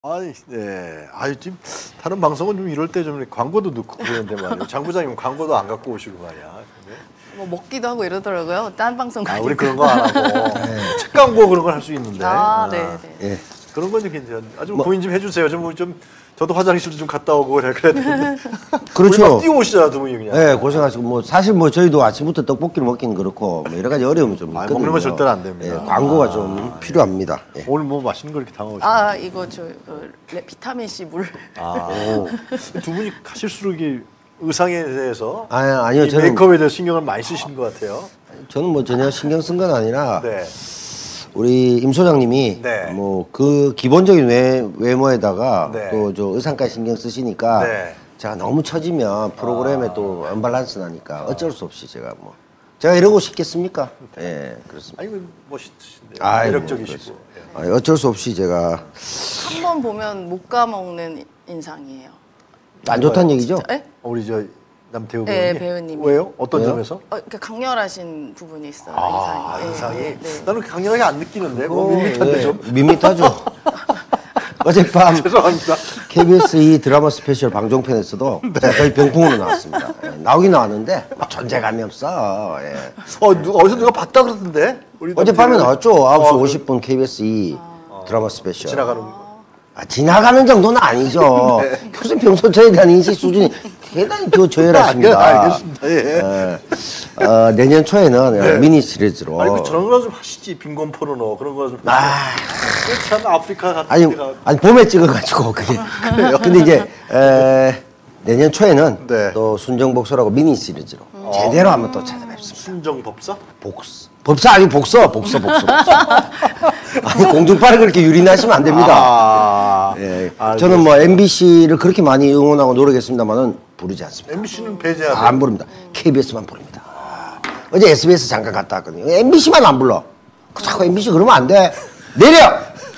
아니, 네. 아유, 지금 다른 방송은 좀 이럴 때 좀 광고도 넣고 그러는데 말이에요. 장 부장님 광고도 안 갖고 오시고 말이야. 근데. 뭐 먹기도 하고 이러더라고요. 딴 방송 가니까. 우리 그런 거 안 하고 책 광고 그런 걸 할 수 있는데. 네. 예. 그런 건 좀 괜찮아요. 아주 고민 좀 해주세요. 좀 저도 화장실도 좀 갔다 오고 그래야 되는데. 그렇죠. 뛰어오시잖아, 두 분이 그냥. 네, 고생하시고 뭐 사실 뭐 저희도 아침부터 떡볶이를 먹기는 그렇고 뭐 여러 가지 어려움이 좀 있거든요. 먹는 건 절대로 안 됩니다. 네, 광고가 좀 필요합니다. 예. 오늘 뭐 맛있는 거 이렇게 담아오셨어요? 이거 비타민 C 물. 두 분이 가실수록 이 의상에 대해서 아니요, 저는 메이크업에 대해서 신경을 많이 쓰신 것 같아요. 저는 뭐 전혀 신경 쓴 건 아니라 네. 우리 임 소장님이 네. 뭐 그 기본적인 외모에다가 네. 또 저 의상까지 신경 쓰시니까 네. 제가 너무 처지면 프로그램에 또 언밸런스 나니까 어쩔 수 없이 제가 이러고 싶겠습니까? 예, 그렇습니다. 아니 멋있으신데 아이고, 매력적이시고. 어쩔 수 없이 제가 한 번 보면 못 까먹는 인상이에요. 안 좋다는 얘기죠? 네? 우리 저 남태우 네, 배우님. 배우님이. 왜요? 어떤 왜요? 점에서? 그러니까 강렬하신 부분이 있어요. 인상이. 네. 나는 강렬하게 안 느끼는데. 밋밋한데 좀. 밋밋하죠. 어젯밤 죄송합니다. KBS 이 드라마 스페셜 방종편에서도 제가 거의 병풍으로 나왔습니다. 예, 나오긴 나왔는데 뭐 존재감이 없어. 예. 어디서 누가 봤다 그러던데? 우리 어젯밤에 남태우 나왔죠. 9시 50분 KBS 이 드라마 스페셜. 지나가는 거. 지나가는 정도는 아니죠. 교수님 평소 저에 대한 인식 수준이 대단히 저열하십니다. 알겠습니다. 예. 내년 초에는 미니 시리즈로. 아니 저런 거 좀 하시지. 빈곤 포르노 그런 거 좀. 참 아프리카 같은 데가. 아니 봄에 찍어가지고 그게. 근데 이제 내년 초에는 네. 또 순정복서라고 미니 시리즈로 제대로 한번 또 찾아뵙습니다. 순정법사? 법사 아니 복서. 아니 공중파를 그렇게 유린하시면 안 됩니다. 예, 저는 뭐 MBC를 그렇게 많이 응원하고 노력했습니다만은 부르지 않습니다. MBC는 배제하고. 안 부릅니다. KBS만 부릅니다. 어제 SBS 잠깐 갔다 왔거든요. MBC만 안 불러. 자꾸 MBC 그러면 안 돼. 내려.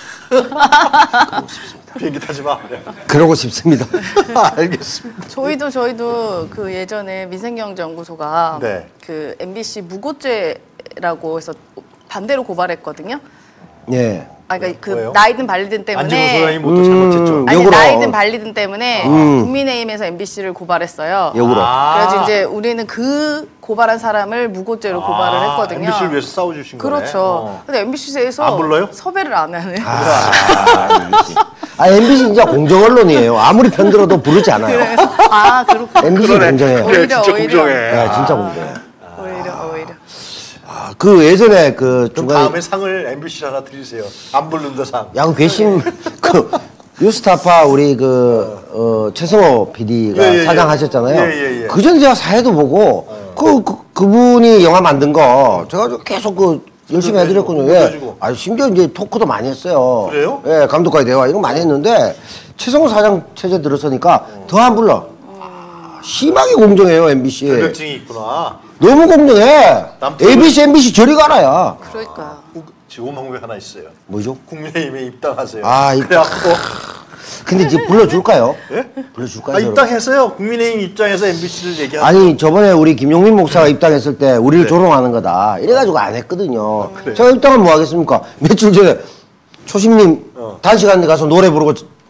그러고 싶습니다. 비행기 타지 마. 그러고 싶습니다. 알겠습니다. 저희도 그 예전에 미생경제연구소가 네. 그 MBC 무고죄라고 해서 반대로 고발했거든요. 예. 그러니까 그 왜요? 나이든 발리든 안진호 때문에 소장이 뭐또 잘못했죠. 아니 역으로. 나이든 발리든 때문에 국민의힘에서 MBC를 고발했어요. 역으로. 그래서 이제 우리는 그 고발한 사람을 무고죄로 고발을 했거든요. MBC를 위해서 싸워주신 거네. 그렇죠. 근데 MBC에서 안 불러요? 섭외를 안 하네. MBC. MBC 진짜 공정 언론이에요. 아무리 편들어도 부르지 않아요. 그렇군요. MBC 공정해요. 그래, 오히려, 진짜 오히려. 공정해. 네, 진짜 공정해요. 오히려. 그 예전에 그 그럼 중간에 다음에 상을 MBC 하나 드리세요. 안 부른다 상. 야구 괘씸 그 뉴스타파 우리 최성호 PD가 예. 사장하셨잖아요. 예. 그 전에 제가 사회도 보고 그분이 영화 만든 거 제가 계속 열심히 해드렸거든요. 예. 심지어 이제 토크도 많이 했어요. 그래요? 예, 감독과의 대화 이런 거 많이 했는데 최성호 사장 체제 들어서니까 더 안 불러. 심하게 공정해요 MBC. 자격증이 있구나. 너무 공정해. ABC, MBC 저리 가라야. 그러니까. 지금 방법이 하나 있어요. 뭐죠? 국민의힘에 입당하세요. 그래갖고. 근데 이제 불러줄까요? 예? 불러줄까요? 입당했어요. 국민의힘 입장에서 MBC를 얘기하는. 아니 저번에 우리 김용민 목사가 입당했을 때 우리를 조롱하는 거다 이래가지고 안 했거든요. 제가 입당하면 뭐 하겠습니까? 며칠 전에 초심님 단식하는데 가서 노래 부르고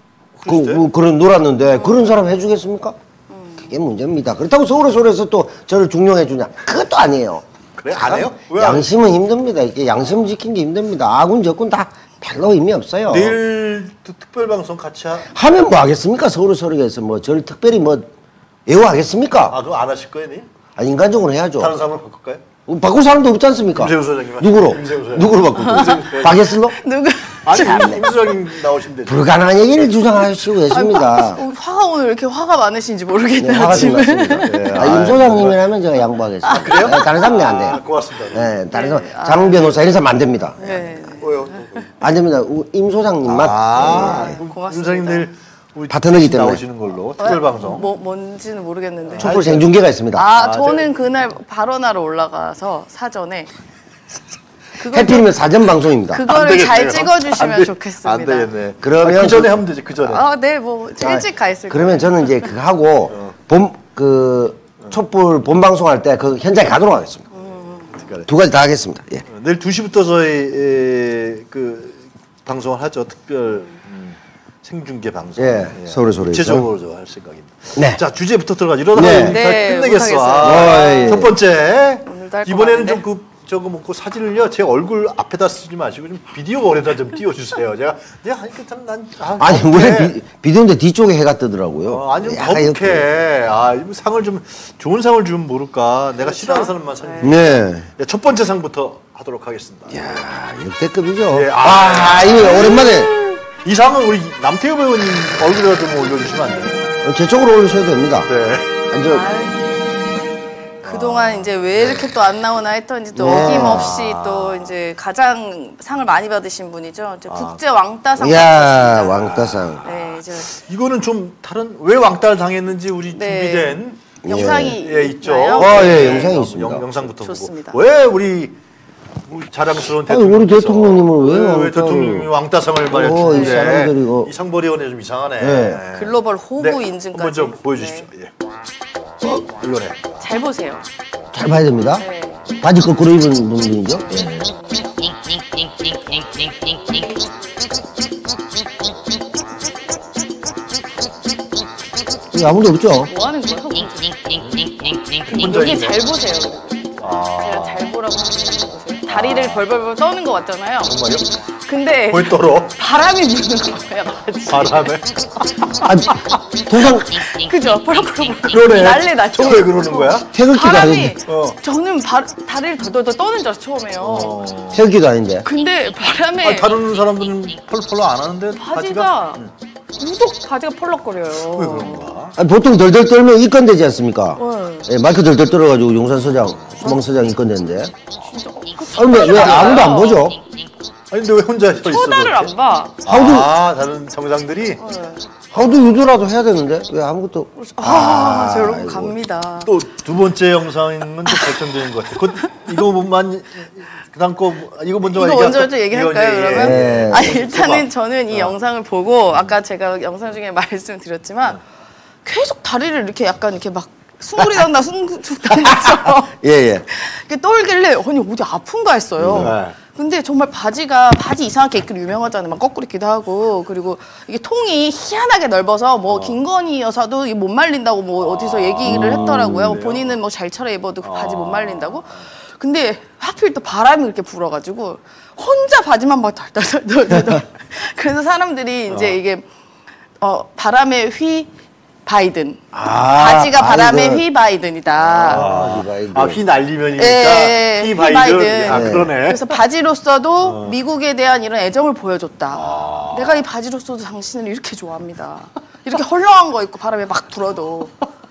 그런 놀았는데 그런 사람 해주겠습니까? 그게 문제입니다. 그렇다고 서울에서 또 저를 중용해 주냐? 그것도 아니에요. 그래 안 해요? 왜 양심은 힘듭니다. 이게 양심 지킨 게 힘듭니다. 아군 적군 다 별로 의미 없어요. 내일 특별 방송 같이 하면 뭐 하겠습니까? 서울에서 뭐 저를 특별히 뭐 예우하겠습니까? 그거 안 하실 거예요, 니? 인간적으로 해야죠. 다른 사람을 바꿀까요? 바꿀 사람도 없지 않습니까? 임세우 소장님. 누구로? 임세우 소장님. 누구로 바꾸고? 박예슬로? 누구? 아니 임 소장님 나오시면 되죠. 불가능한 얘기를 주장하시고 계십니다. 화가 오늘 왜 이렇게 화가 많으신지 모르겠네요. 네, 화가 좀 아침에. 났습니다. 임 소장님이라면 제가 양보하겠습니다. 그래요? 네, 다른 사람이 안 돼요. 고맙습니다. 네, 다른 사람, 장 변호사 이런 사람 안 됩니다. 네. 왜요? 안 됩니다. 임 소장님만. 고맙습니다. 임 소장님 내일 우리 파트너이기 때문에. 나오시는 걸로 특별 방송. 뭔지는 모르겠는데. 촛불 생중계가 있습니다. 저는 그날 발언하러 올라가서 사전에 해필이면 사전 방송입니다. 그거를 잘 찍어주시면 좋겠습니다. 안 되겠네. 그러면 그 전에 하면 되지. 그 전에. 네, 뭐 일찍 가 있을 그러면 저는 이제 그거 하고 촛불 본 방송할 때 그 현장에 가도록 하겠습니다. 두 가지 다 하겠습니다. 예. 내일 2시부터 저희 그 방송을 하죠. 특별 생중계 방송. 예, 서울의 소리에서. 구체적으로 할 생각입니다. 네. 자, 주제부터 들어가죠. 이러다 네. 네, 끝내겠어. 못하겠어요. 예. 첫 번째. 오늘도 할것 이번에는 같은데. 좀 저거 먹고 사진을요, 제 얼굴 앞에다 쓰지 마시고 좀 비디오에다 좀 띄워주세요. 제가 아니 원래 비디오인데 뒤쪽에 해가 뜨더라고요. 아니 좀 약간 이렇게. 거북해. 아, 이거 상을 좀 좋은 상을 주면 모를까. 내가 싫어하는 사람만 상. 네. 네, 첫 번째 상부터 하도록 하겠습니다. 야 역대급이죠. 예, 이거 오랜만에 이 상은 우리 남태우 배우님 얼굴에다 좀 올려주시면 안 돼요? 제 쪽으로 올리셔도 됩니다. 네. 아니, 그동안 이제 왜 이렇게 또 안 나오나 했더니 또 네. 어김없이 또 이제 가장 상을 많이 받으신 분이죠. 이제 국제 왕따상. 야 받으셨습니다. 왕따상. 네, 이제 이거는 좀 다른 왜 왕따를 당했는지 우리 네. 준비된 영상이 예, 있죠. 있나요? 예, 영상이 있습니다. 영상부터 좋습니다. 보고 왜 우리 자랑스러운 아니, 우리 대통령께서 대통령님은 왜 왜 왕따를- 대통령이 왕따상을 말이야 이 주는데 사람들이 이거- 이 상벌위원회 좀 이상하네. 네. 글로벌 호구 네, 인증까지. 한번 좀 보여주십시오. 네. 예. 이거네. 잘 보세요. 잘 봐야 됩니다. 네. 바지 거꾸로 입은 분들이죠. 예. 여기 아무도 없죠? 뭐 하는 거예요? 혼자 여기 있네. 잘 보세요. 제가 잘 보라고 하는 거 보세요. 다리를 벌벌벌 떠는 거 같잖아요. 정말요? 근데 거의 떨어. 바람이 부는 거예요. 맞지? 바람에. 아, 도상 그죠? 벌벌벌. 그러네. 난리 났죠. 저거 왜 그러는 거야? 태극기도 바람이 아닌데. 저는 다리를 더더더 떠는 줄 알았어요 처음에요. 태극기도 아닌데. 근데 바람에 다른 사람들은 펄펄 안 하는데 바지가 유독 바지가 펄럭거려요. 왜 그런가? 아니, 보통 덜덜 떨면 입건되지 않습니까? 네. 예, 마이크 덜덜 떨어가지고 용산서장, 수방서장 입건되는데. 진짜. 아니, 왜 아무도 안 보죠? 아니 근데 왜 혼자 서 있어? 쳐다를 안 봐. 다른 정상들이 하우도 유도라도 해야 되는데 왜 아무것도. 저 여러분 아이고. 갑니다. 또 두 번째 영상은 좀 발전되는 것 같아. 이거만 그다음 거 이거 먼저 이거 먼저 좀 얘기할까요 이거 이제, 그러면? 예. 아니 일단은 해봐. 저는 이 영상을 보고 아까 제가 영상 중에 말씀드렸지만 계속 다리를 이렇게 약간 이렇게 막 숭구리 난다 숭숭 당겨서 예, 예. 이렇게 떨길래 아니 어디 아픈가 했어요. 네. 근데 정말 바지 이상하게 입기로 유명하잖아요. 막 거꾸로 입기도 하고 그리고 이게 통이 희한하게 넓어서 뭐 김건희 여사도 이게 못 말린다고 뭐 어디서 얘기를 했더라고요. 그래요? 본인은 뭐 잘 차려 입어도 그 바지 못 말린다고. 근데 하필 또 바람이 그렇게 불어가지고 혼자 바지만 막 덜덜덜덜. 그래서 사람들이 이제 이게 바람에 휘 바이든. 바지가 바람에 휘 바이든이다. 휘 날리면이니까 예, 휘 휘 바이든. 바이든. 아 그러네. 그래서 바지로서도 미국에 대한 이런 애정을 보여줬다. 내가 이 바지로서도 당신을 이렇게 좋아합니다. 이렇게 헐렁한 거 입고 바람에 막 불어도.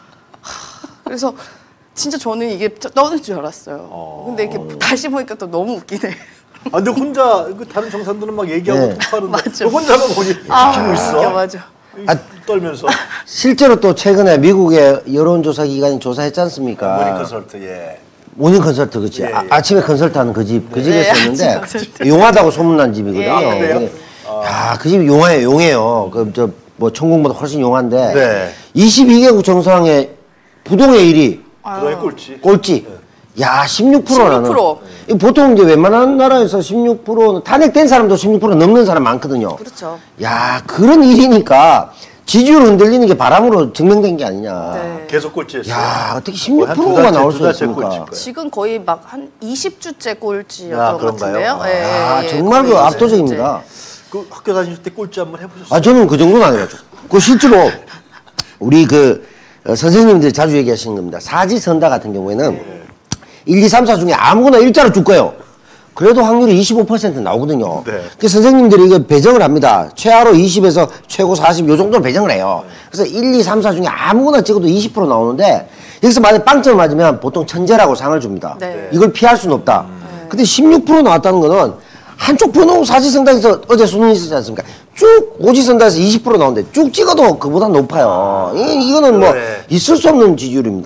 그래서 진짜 저는 이게 떠는 줄 알았어요. 근데 이렇게 다시 보니까 또 너무 웃기네. 근데 혼자 다른 정상들은 막 얘기하고 네. 토하는데 맞아. 너 혼자만 거기 지키고 있어. 맞아. 떨면서. 실제로 또 최근에 미국의 여론조사 기관이 조사했지 않습니까? 모닝 컨설트 예. 모닝 컨설트 그치? 예, 예. 아침에 컨설트하는 그 집에 썼는데 아침 컨설트. 용하다고 소문난 집이거든요. 예, 예. 그래요? 야, 그 집이 용해요. 그 뭐 천국보다 훨씬 용한데 네. 22개국 정상의 부동의 1위 그거의 꼴찌. 꼴찌. 야, 16%라는. 16%. 보통 이제 웬만한 나라에서 16%는 탄핵된 사람도 16% 넘는 사람 많거든요. 그렇죠. 야, 그런 일이니까 지지율 흔들리는 게 바람으로 증명된 게 아니냐. 네. 계속 꼴찌했어. 야, 어떻게 한두 16%가 달째, 나올 두 수 달째 있습니까? 꼴찌일 거예요. 지금 거의 막 한 20주째 아, 꼴찌였던 것 그런가요? 같은데요. 아, 정말 그 압도적입니다. 그 학교 다닐 때 꼴찌 한번 해보셨어요? 아, 저는 그 정도는 안 해가지고. 그 실제로 우리 선생님들이 자주 얘기하시는 겁니다. 사지선다 같은 경우에는 1, 2, 3, 4 중에 아무거나 일자로 줄 거예요. 그래도 확률이 25% 나오거든요. 네. 그 선생님들이 이거 배정을 합니다. 최하로 20에서 최고 40, 요 정도로 배정을 해요. 그래서 1, 2, 3, 4 중에 아무거나 찍어도 20% 나오는데, 여기서 만약 빵점을 맞으면 보통 천재라고 상을 줍니다. 네. 이걸 피할 수는 없다. 근데 16% 나왔다는 거는 한쪽 번호 사지선다에서 어제 수능 있었지 않습니까? 쭉 오지선다에서 20% 나오는데 쭉 찍어도 그보다 높아요. 이거는 뭐 그래. 있을 수 없는 지지율입니다.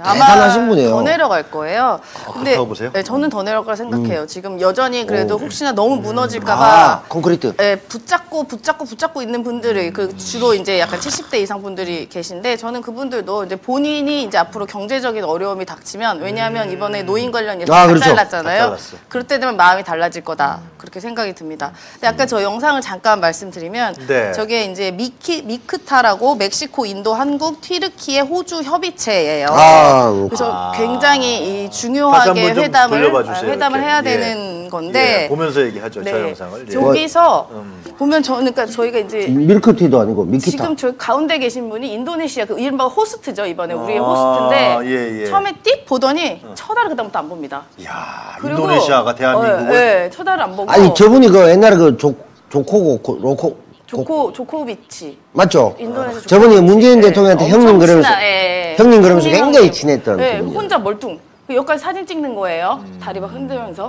대단하신 분이에요. 더 내려갈 거예요. 그렇다고 보세요? 네, 저는 더 내려갈 거라 생각해요. 지금 여전히 그래도 혹시나 너무 무너질까봐 콘크리트. 네, 붙잡고 있는 분들이 그 주로 이제 약간 70대 이상 분들이 계신데 저는 그분들도 이제 본인이 이제 앞으로 경제적인 어려움이 닥치면 왜냐하면 이번에 노인 관련 예산 다 그렇죠. 잘랐잖아요. 다 잘랐어. 그럴 때 되면 마음이 달라질 거다 그렇게 생각이 듭니다. 근데 아까 저 영상을 잠깐 말씀드리면 네. 저게 이제 미크타라고 멕시코, 인도, 한국, 튀르키예, 호주 협의체예요. 그래서 굉장히 이 다시 중요하게 한번 좀 회담을 돌려봐 주세요, 회담을 이렇게. 해야 예. 되는 건데 예, 보면서 얘기하죠. 저 네. 영상을. 예. 저기서 보면 그러니까 저희가 이제 밀크티도 아니고 미키타. 지금 저 가운데 계신 분이 인도네시아 그 이른바 호스트죠 이번에 우리의 아, 호스트인데 예, 예. 처음에 띡 보더니 쳐다를 그다음부터 안 봅니다. 이야, 그리고- 인도네시아가 대한민국을 네, 쳐다를 안 보고 아니 저분이 그 옛날에 그 조코고 로코 조코비치 맞죠? 인도네시아 저분이 문재인 네, 대통령한테 엄청 형님 그러면서 친한, 예. 형님 그러면서 형님, 굉장히 형님. 친했던 네, 그분이에요. 혼자 멀뚱 그 여기까지 사진 찍는 거예요. 다리 막 흔들면서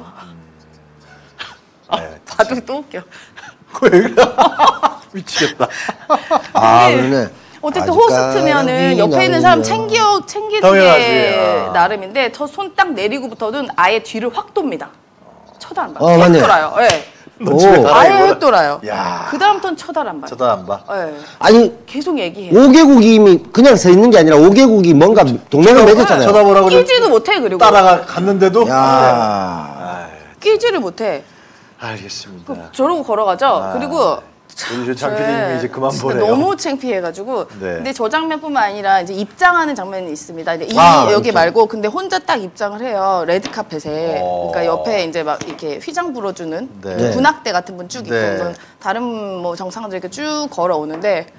네. 봐도 또 웃겨. 왜 그래? 미치겠다. 그러네. 어쨌든 아직까지 호스트면은 옆에 있는 사람 챙기는 당연하지. 게 아. 나름인데 저 손 딱 내리고부터는 아예 뒤를 확 돕니다. 쳐다 안 봐. 맞네. 확 돌아요. 예. 너 집에 가라 아예 이거야? 확 돌아요. 야. 그 다음부터는 쳐다를 안 봐요. 쳐다 안 봐. 예. 아니 계속 얘기해요. 5개국이 그냥 서 있는 게 아니라 5개국이 뭔가 동맹을 맺었잖아요. 쳐다보라고 좀 끼지도 못해 그리고 따라가 갔는데도. 야. 끼지를 못해. 알겠습니다. 저러고 걸어가죠. 그리고 우리 장 PD님이 이제 그만 진짜 보래요. 너무 창피해가지고. 네. 근데 저 장면뿐만 아니라 이제 입장하는 장면이 있습니다. 근데 여기 입장. 말고 근데 혼자 딱 입장을 해요. 레드 카펫에. 어. 그러니까 옆에 이제 막 이렇게 휘장 불어주는 네. 군악대 같은 분 쭉 있고 네. 그건 다른 뭐 정상들 이렇게 쭉 걸어오는데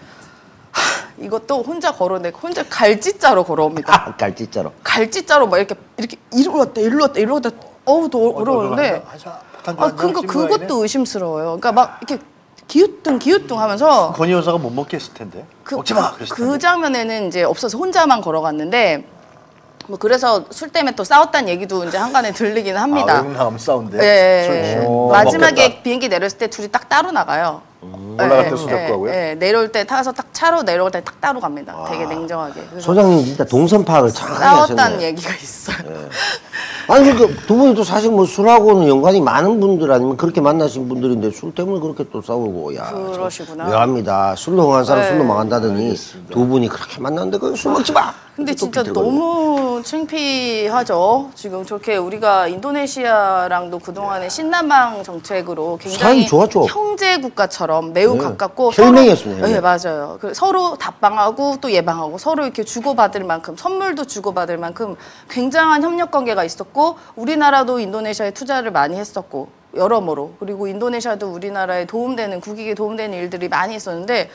이것도 혼자 걸어오는데 혼자 갈짓자로 걸어옵니다. 갈짓자로. 갈짓자로 막 이렇게 일로 왔다 어우 더 어려운데. 그러니까 그것도 의심스러워요. 그러니까 막 이렇게 기우뚱 하면서 권희 여사가 못 먹게 했을 텐데. 먹지 마. 그랬을 텐데. 그 장면에는 이제 없어서 혼자만 걸어갔는데 뭐 그래서 술 때문에 또 싸웠다는 얘기도 이제 한간에 들리기는 합니다. 외국 나가면 싸운대. 예. 술 마지막에 먹겠다. 비행기 내렸을 때 둘이 딱 따로 나가요. 올라갈 때 술 잡고 하고요? 내려올 때 타서 딱 차로 내려올 때 딱 따로 갑니다. 되게 냉정하게. 그래서 소장님 진짜 동선 파악을 정확하게 싸웠다는 하셨네요. 얘기가 있어요. 아니 그러니까 두 분이 또 사실 뭐 술하고는 연관이 많은 분들 아니면 그렇게 만나신 분들인데 술 때문에 그렇게 또 싸우고 야 그러시구나. 묘합니다. 술로 흥한 사람 네. 술로 망한다더니 두 분이 그렇게 만났는데 그 술 먹지 마. 근데 또 진짜 비틀거리고. 너무 창피하죠. 지금 저렇게 우리가 인도네시아랑도 그동안의 신남방 정책으로 굉장히 사이 좋았죠. 형제 국가처럼 매우 네. 가깝고 혈맹이었습니다, 네, 혈맹. 맞아요. 서로 답방하고 또 예방하고 서로 이렇게 주고받을 만큼 선물도 주고받을 만큼 굉장한 협력 관계가 있었고 우리나라도 인도네시아에 투자를 많이 했었고 여러모로 그리고 인도네시아도 우리나라에 도움되는 국익에 도움되는 일들이 많이 있었는데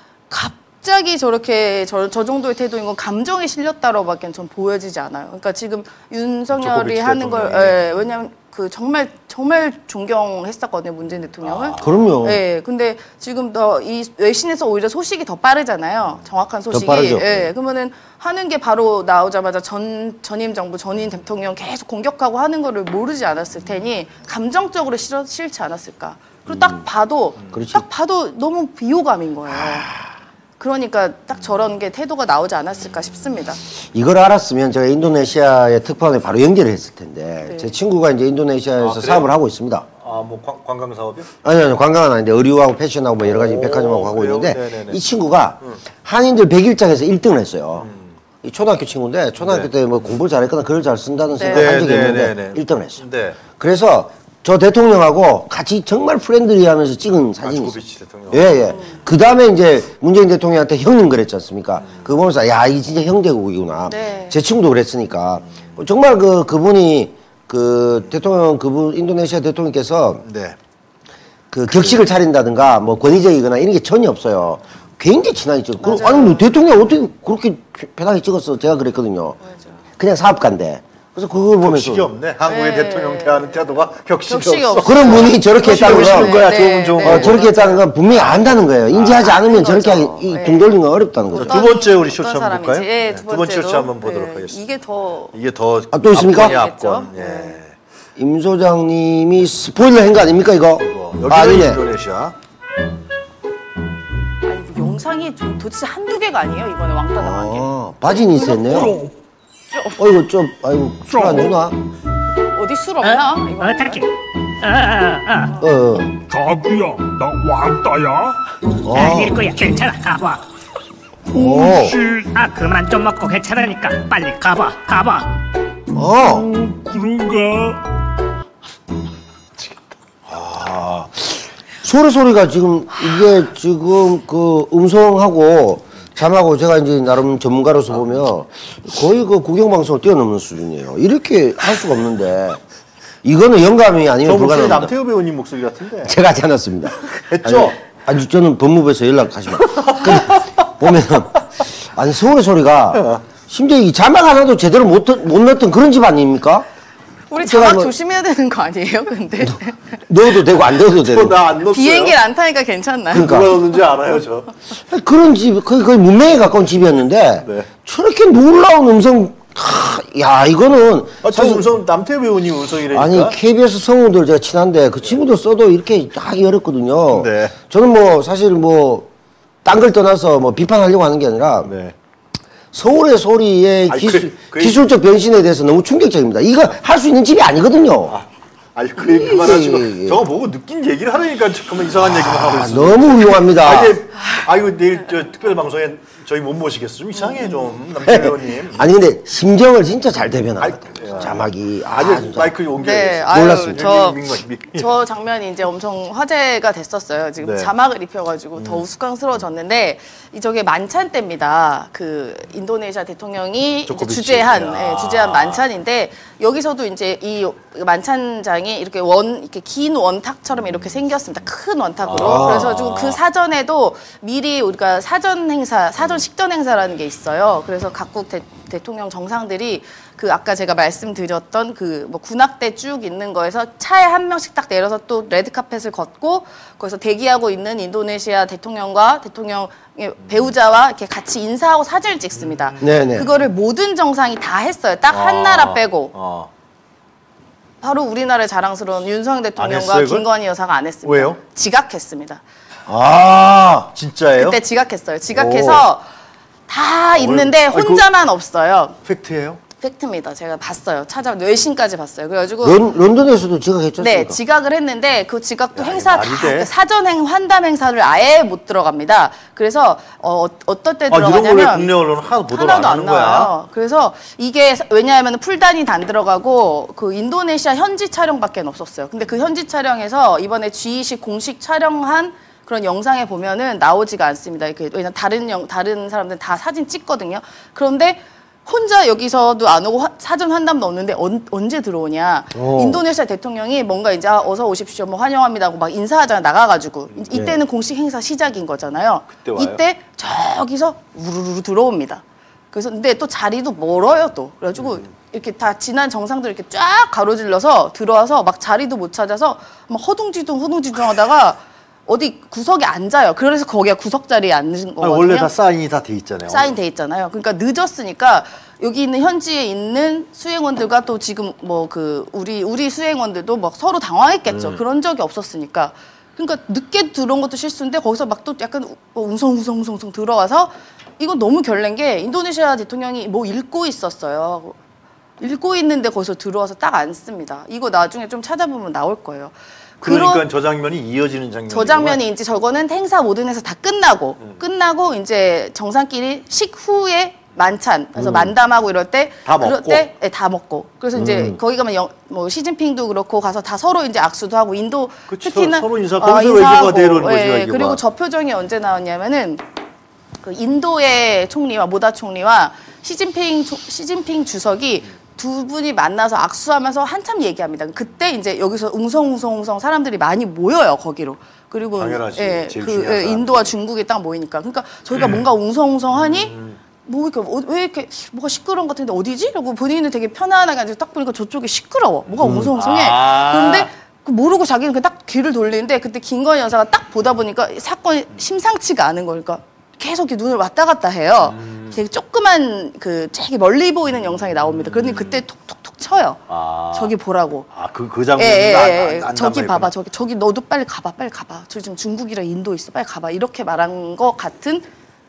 갑자기 저렇게 저 정도의 태도인 건 감정에 실렸다로밖에 전 보여지지 않아요. 그러니까 지금 윤석열이 조코비치 하는 걸 대통령이. 왜냐하면 그 정말 존경했었거든요 문재인 대통령을. 그럼요. 네, 근데 지금 더 이 외신에서 오히려 소식이 더 빠르잖아요. 정확한 소식이. 빠르죠. 예, 그러면은 하는 게 바로 나오자마자 전임 정부 전임 대통령 계속 공격하고 하는 거를 모르지 않았을 테니 감정적으로 싫지 않았을까. 그리고 딱 봐도 그렇지. 딱 봐도 너무 비호감인 거예요. 그러니까 딱 저런 게 태도가 나오지 않았을까 싶습니다. 이걸 알았으면 제가 인도네시아의 특파원에 바로 연결을 했을 텐데 네. 제 친구가 이제 인도네시아에서 그래요? 사업을 하고 있습니다. 뭐 관광 사업이요? 아니요, 관광은 아닌데 의류하고 패션하고 뭐 여러 가지 백화점하고 하고 그래요? 있는데 네네네. 이 친구가 한인들 100일장에서 1등을 했어요. 이 초등학교 친구인데 초등학교 때 뭐 공부를 잘했거나 글을 잘 쓴다는 생각을 한 적이 있는데 1등을 했어요. 네. 그래서 저 대통령하고 같이 정말 프렌들리하면서 찍은 사진이 있어요. 조코비치 대통령. 예, 예. 그 다음에 이제 문재인 대통령한테 형님 그랬지 않습니까? 그거 보면서 야, 이 진짜 형제국이구나. 네. 제 친구도 그랬으니까. 정말 그분이 대통령 인도네시아 대통령께서 네. 그 격식을 차린다든가 뭐 권위적이거나 이런 게 전혀 없어요. 굉장히 친하게 찍고. 맞아요. 아니, 뭐 대통령 어떻게 그렇게 편하게 찍었어? 제가 그랬거든요. 그냥 사업가인데. 그래서 그걸 보면서. 격식이 없네. 한국의 네. 대통령 대하는 태도가 격식이 격식이 없어. 없어. 그런 분이 저렇게 했다는 보시는 건 거야. 네, 좋은 좋은 네, 거. 네. 저렇게 했다는 건 분명히 안다는 거예요. 인지하지 않으면 아는 저렇게 거죠. 하기, 네. 등 돌리는 건 어렵다는 거죠. 두 번째 우리 쇼츠 어떤 한번 볼까요? 사람인지. 예, 네, 두 번째 쇼츠 한번 보도록 하겠습니다. 이게 더 이게 더 아, 또 있습니까? 압권이 압권. 네. 예. 임 소장님이 스포일러 한 거 아닙니까, 이거? 여기는 아니네. 인도네시아. 아니 영상이 도대체 한두 개가 아니에요 이번에 왕따 당한 게. 바지니 있었네요. 어이구 좀 아이고 술 안 주나? 어디 술 없나? 이거. 어떻게? 자기야, 나 왕따야? 아닐 거야. 괜찮아. 가봐. 오. 그만 좀 먹고 괜찮으니까 빨리 가봐. 그런가? 소리가 지금 이게 지금 그 음성하고 잠하고 제가 이제 나름 전문가로서 보면 거의 그 국영방송을 뛰어넘는 수준이에요. 이렇게 할 수가 없는데 이거는 영감이 아니면 저 목소리 불가능합니다. 남태호 배우님 목소리 같은데. 제가 하지 않았습니다. 했죠? 아니 저는 법무부에서 연락하시면 보면은 아니 소리가 심지어 이 자막 하나도 제대로 못 넣었던 그런 집 아닙니까? 우리 제가 자막 뭐- 조심해야 되는 거 아니에요? 근데 넣어도 되고 안 넣어도 되고 나안 넣었어요. 비행기를 안 타니까 괜찮나요? 그러니까. 누가 넣는지 알아요, 저. 그런 집 거의 문명에 가까운 집이었는데 네. 저렇게 놀라운 음성 야 이거는 저 사실- 음성 남태호 배우님 음성이라니까. 아니 KBS 성우들 제가 친한데 그 친구들 써도 이렇게 하기 어렵거든요. 네. 저는 뭐 사실 뭐 딴 걸 떠나서 뭐 비판하려고 하는 게 아니라 네. 서울의 소리의 아니, 그 기술적 변신에 대해서 너무 충격적입니다. 이거 할 수 있는 집이 아니거든요. 아니 그 얘기 그만하시고 예. 저거 보고 느낀 얘기를 하려니까 잠깐만 이상한 얘기만 하고 있어. 너무 훌륭합니다. 이거 내일 저 특별 방송에 저희 못 모시겠어. 좀 이상해 좀 남태호 배우님. 아니 근데 심정을 진짜 잘 대변한다. 아이, 자막이 아주 진짜. 마이크 옮겨야겠어. 네, 아유, 몰랐습니다. 저 장면이 이제 엄청 화제가 됐었어요. 지금 네. 자막을 입혀가지고 더 우스꽝스러워졌는데 저게 만찬 때입니다. 그 인도네시아 대통령이 이제 조코비치. 주재한 만찬인데 여기서도 이제 이 만찬장이 이렇게 이렇게 긴 원탁처럼 이렇게 생겼습니다. 큰 원탁으로. 그래서 그 사전에도 미리 우리가 사전 식전 행사라는 게 있어요. 그래서 각국 대통령 정상들이 그 아까 제가 말씀드렸던 그 뭐 군악대 쭉 있는 거에서 차에 한 명씩 딱 내려서 또 레드카펫을 걷고 거기서 대기하고 있는 인도네시아 대통령과 대통령의 배우자와 이렇게 같이 인사하고 사진을 찍습니다. 네네. 그거를 모든 정상이 다 했어요. 딱 한 나라 빼고. 어. 바로 우리나라의 자랑스러운 윤석열 대통령과 했어요, 그걸? 김건희 여사가 안 했습니다. 왜요? 지각했습니다. 진짜예요? 그때 지각했어요. 지각해서 다 있는데 아이고. 혼자만 없어요. 팩트예요? 팩트입니다. 제가 봤어요. 외신까지 봤어요. 그래가지고 런던에서도 지각했죠? 네, 지각을 했는데 그 지각도 야, 행사 말이 다 돼? 그 사전 환담 행사를 아예 못 들어갑니다. 그래서 어떨 때 이런 걸 왜 들어가냐면 국내 언론은 하나도 보도를 하나도 안 안 하는 거야? 나와요. 그래서 이게 왜냐하면 풀단이 안 들어가고 그 인도네시아 현지 촬영밖에 없었어요. 근데 그 현지 촬영에서 이번에 G20 공식 촬영한 그런 영상에 보면은 나오지가 않습니다. 이렇게 왜냐면 다른 사람들은 다 사진 찍거든요. 그런데 혼자 여기서도 안 오고 사전 환담도 없는데 언제 들어오냐. 인도네시아 대통령이 뭔가 이제 어서 오십시오, 뭐 환영합니다 하고 막 인사하잖아, 나가가지고. 이때는 공식 행사 시작인 거잖아요. 그때 와요? 이때 저기서 우르르 들어옵니다. 그래서 근데 또 자리도 멀어요 또. 그래가지고 이렇게 다 지난 정상들 이렇게 쫙 가로질러서 들어와서 막 자리도 못 찾아서 막 허둥지둥 하다가 어디 구석에 앉아요. 그래서 거기가 구석 자리에 앉는 거거든요. 원래 다 사인이 다 돼 있잖아요. 사인돼 있잖아요. 그러니까 늦었으니까 여기 있는 현지에 있는 수행원들과 또 지금 뭐 그 우리 수행원들도 막 서로 당황했겠죠. 그런 적이 없었으니까. 그러니까 늦게 들어온 것도 실수인데 거기서 막 또 약간 웅성웅성 들어와서 이건 너무 결례인 게 인도네시아 대통령이 뭐 읽고 있었어요. 읽고 있는데 거기서 들어와서 딱 앉습니다. 이거 나중에 좀 찾아보면 나올 거예요. 그러니까 저 장면이 이어지는 장면이. 저 장면이 이제 저거는 행사 모든 행사 다 끝나고 이제 정상끼리 식후에 만찬 그래서 만담하고 이럴 때 다 그럴 먹고? 때 네, 다 먹고 그래서 이제 거기 가면 뭐 시진핑도 그렇고 가서 다 서로 이제 악수도 하고 인도 그치, 특히는 서로 인사, 거기서 외교가 되는 거지, 외교가. 그리고 저 표정이 언제 나왔냐면은 그 인도의 총리와 모다 총리와 시진핑 주석이 두 분이 만나서 악수하면서 한참 얘기합니다. 그때 이제 여기서 웅성웅성 사람들이 많이 모여요 거기로. 그리고 당연하지. 제일 중요한 그 사람들. 인도와 중국이 딱 모이니까. 그러니까 저희가 뭔가 웅성웅성하니 뭐 이렇게 왜 이렇게 뭐가 시끄러운 것 같은데 어디지? 그리고 본인은 되게 편안하게 앉아서 딱 보니까 저쪽이 시끄러워. 뭐가 웅성웅성해. 그런데 그 모르고 자기는 그 딱 귀를 돌리는데 그때 김건희 여사가 딱 보다 보니까 사건이 심상치가 않은 거니까. 계속 이렇게 눈을 왔다 갔다 해요. 되게 조그만 그 되게 멀리 보이는 영상이 나옵니다. 그런데 그때 톡톡톡 쳐요. 저기 보라고. 그 장면이 저기 봐봐. 저기 너도 빨리 가봐. 저기 지금 중국이랑 인도 있어. 빨리 가봐. 이렇게 말한 것 같은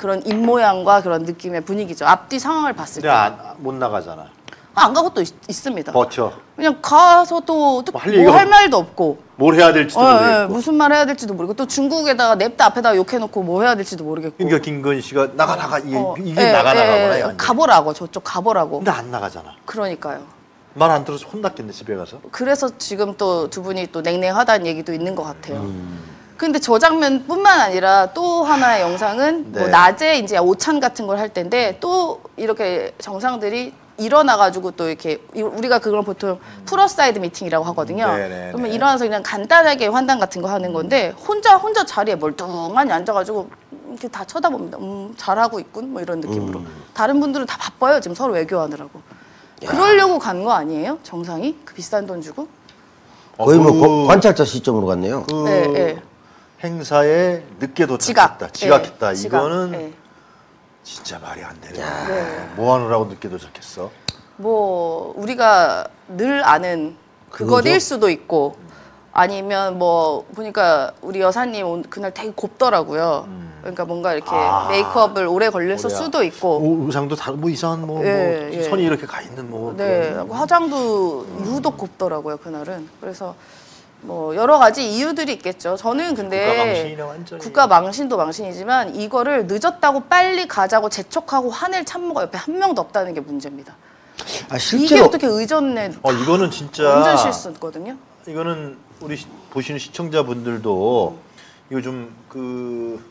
그런 입 모양과 그런 느낌의 분위기죠. 앞뒤 상황을 봤을 때. 근데 못 나가잖아. 안 가고 또 있습니다. 버텨. 그냥 가서도 할 뭐 얘기가 할 말도 없고. 뭘 해야 될지도 모르겠고. 무슨 말 해야 될지도 모르고 또 중국에다가 냅다 앞에다가 욕해놓고 뭐 해야 될지도 모르겠고. 그러니까 김건희 씨가 나가 이게 예, 나가거나 예, 가보라고 저쪽 가보라고. 근데 안 나가잖아. 그러니까요. 말 안 들어서 혼났겠네 집에 가서. 그래서 지금 또 두 분이 또 냉랭하다는 얘기도 있는 것 같아요. 근데 저 장면뿐만 아니라 또 하나의 영상은 뭐 네. 낮에 이제 오찬 같은 걸 할 텐데 또 이렇게 정상들이 일어나가지고 또 이렇게 우리가 그걸 보통 풀어사이드 미팅이라고 하거든요. 네네네. 그러면 일어나서 그냥 간단하게 환담 같은 거 하는 건데 혼자 자리에 멀뚱하니 앉아가지고 이렇게 다 쳐다봅니다. 잘하고 있군 뭐 이런 느낌으로. 다른 분들은 다 바빠요 지금 서로 외교하느라고. 그러려고 간 거 아니에요? 정상이? 그 비싼 돈 주고? 거의 뭐 관찰자 시점으로 갔네요. 그 네, 네. 행사에 늦게 지각. 도착했다. 지각했다. 네, 지각. 이거는 네. 진짜 말이 안 되네. 네. 뭐 하느라고 늦게 도착했어? 뭐 우리가 늘 아는 그거일 수도 있고 아니면 뭐 보니까 우리 여사님 그날 되게 곱더라고요. 그러니까 뭔가 이렇게 메이크업을 오래 걸렸을 오래야. 수도 있고. 의상도 다 뭐 이상한 뭐, 예, 뭐 예. 선이 이렇게 가 있는 뭐. 네, 그런 화장도 유독 곱더라고요 그날은. 그래서 뭐 여러 가지 이유들이 있겠죠. 저는 근데 국가 망신이네, 완전히. 국가 망신도 망신이지만 이거를 늦었다고 빨리 가자고 재촉하고 화낼 참모가 옆에 한 명도 없다는 게 문제입니다. 아, 이게 실제로 어떻게 의전내? 이거는 진짜 완전 실수거든요. 이거는 우리 보시는 시청자분들도 이거 좀 그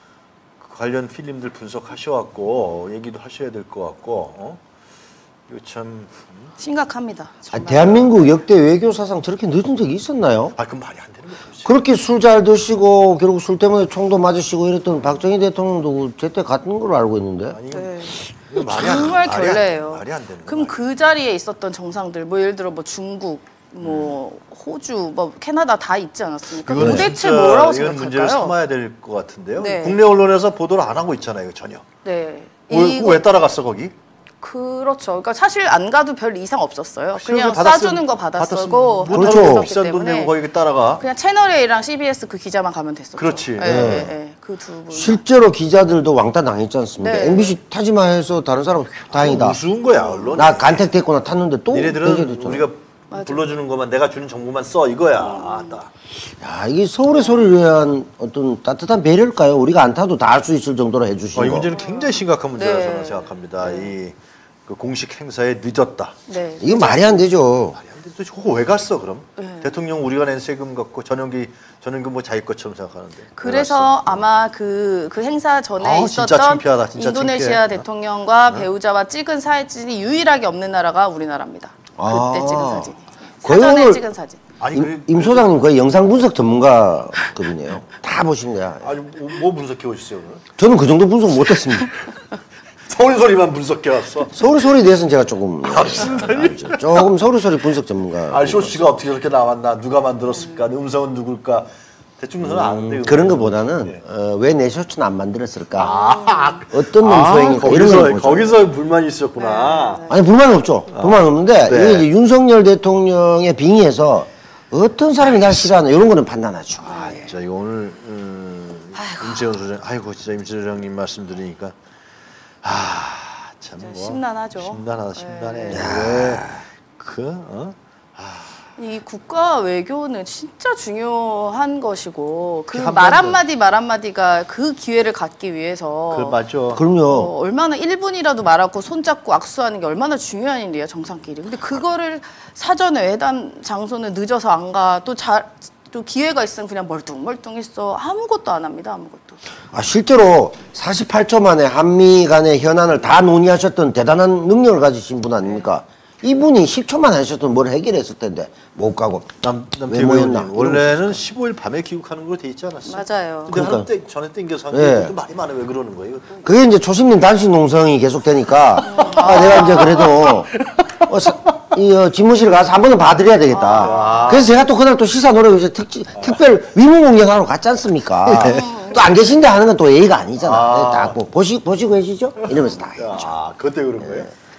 관련 필름들 분석하셔갖고 얘기도 하셔야 될 것 같고 이거 참 심각합니다. 정말. 대한민국 역대 외교 사상 저렇게 늦은 적이 있었나요? 그건 말이 안 되는 거죠. 그렇게 술 잘 드시고 결국 술 때문에 총도 맞으시고 이랬던 박정희 대통령도 제때 갔던 걸로 알고 있는데. 아니, 네. 이거 말이 안- 정말 말이 안- 결례예요. 말이 안 되는 그럼 거야. 그 자리에 있었던 정상들, 뭐 예를 들어 뭐 중국, 뭐 호주, 뭐 캐나다 다 있지 않았습니까? 이거는 도대체 진짜 뭐라고 이건 문제를 생각할까요? 삼아야 될 것 같은데요. 네. 국내 언론에서 보도를 안 하고 있잖아요, 이거 전혀. 네. 왜 따라갔어 거기? 그렇죠. 그러니까 사실 안 가도 별 이상 없었어요. 그냥 받았으면- 싸주는 거 받았었고 받았으면 그렇죠. 못하고 있었기 비싼 돈 때문에 내고 거기 따라가. 그냥 채널 A랑 CBS 그 기자만 가면 됐었죠. 그렇지. 예, 네. 예, 예. 그 두 분. 실제로 기자들도 왕따 당했지 않습니까? 네. MBC 타지마 해서 다른 사람 휴, 다행이다. 우스운 거야 언론. 나 간택됐구나 탔는데 또 니네들은 배제됐잖아. 우리가 불러주는 것만 내가 주는 정보만 써 이거야. 나. 야, 이게 서울의 소리를 위한 어떤 따뜻한 배려일까요? 우리가 안 타도 다 할 수 있을 정도로 해주신 이 거. 문제는 굉장히 심각한 문제라고 네. 저는 생각합니다. 이 그 공식 행사에 늦었다. 네. 이거 말이 안 되죠. 말이 안 돼. 또 저거 왜 갔어 그럼? 네. 대통령 우리가 낸 세금 갖고 전용기 뭐 자기 것처럼 생각하는데. 왜 갔어? 그래서 아마 그 행사 전에 아우, 진짜 있었던 창피하다, 진짜 인도네시아 창피해. 대통령과 배우자와 찍은 사진이 유일하게 없는 나라가 우리나라입니다. 그때 찍은 사진. 거의 사전에 오늘 찍은 사진. 아니 임 소장님 거의 영상 분석 전문가급이네요. 다 보신 거야. 아니 뭐 분석해 오셨어요 오늘? 저는 그 정도 분석 못했습니다. 서울 소리만 분석해 왔어. 서울 소리에 대해서는 제가 조금 조금 서울 소리 분석 전문가. 쇼씨가 어떻게 그렇게 나왔나? 누가 만들었을까? 음성은 누굴까? 대충 그건 아는데 그런 것보다는 예. 왜 내 셔츠는 안 만들었을까? 어떤 놈 소행일까? 이런 거기서 걸 보죠. 거기서 불만이 있었구나. 아니 불만은 없죠. 불만은 없는데 네. 이게 이제 윤석열 대통령의 빙의에서 어떤 사람이 날 싫어하나 이런 거는 판단하죠. 자, 이거 오늘 임재원 소장, 아이고 진짜 임재원 소장님 말씀 들으니까 참 뭐 심란하죠. 심란하다, 심란해. 네. 왜 이 국가 외교는 진짜 중요한 것이고 그 한 말 번도. 한마디가 그 기회를 갖기 위해서 그 맞죠. 그럼요. 얼마나 1분이라도 말하고 손잡고 악수하는 게 얼마나 중요한 일이에요 정상끼리. 근데 그거를 사전에 회담 장소는 늦어서 안 가. 또 기회가 있으면 그냥 멀뚱멀뚱 있어. 아무것도 안 합니다. 아무것도. 실제로 48초 만에 한미 간의 현안을 다 논의하셨던 대단한 능력을 가지신 분 아닙니까? 이분이 10초만 하셨던 뭘 해결했을 텐데 못 가고 왜 모였나? 남태우 원래는 15일 밤에 귀국하는 걸로 돼 있지 않았어요? 맞아요. 근데 그러니까요. 전에 땡겨서 예. 하는 게 말이 많아. 왜 그러는 거예요? 이것도? 그게 이제 초심님 단식 농성이 계속되니까 내가 이제 그래도 집무실 가서 한 번은 봐드려야 되겠다. 그래서 제가 또 그날 또 시사 노래에서 특별 위문 공연하러 갔지 않습니까? 또 안 계신데 하는 건 또 예의가 아니잖아. 딱 보시고 계시죠? 이러면서 다 했죠. 그때 그런 거예요?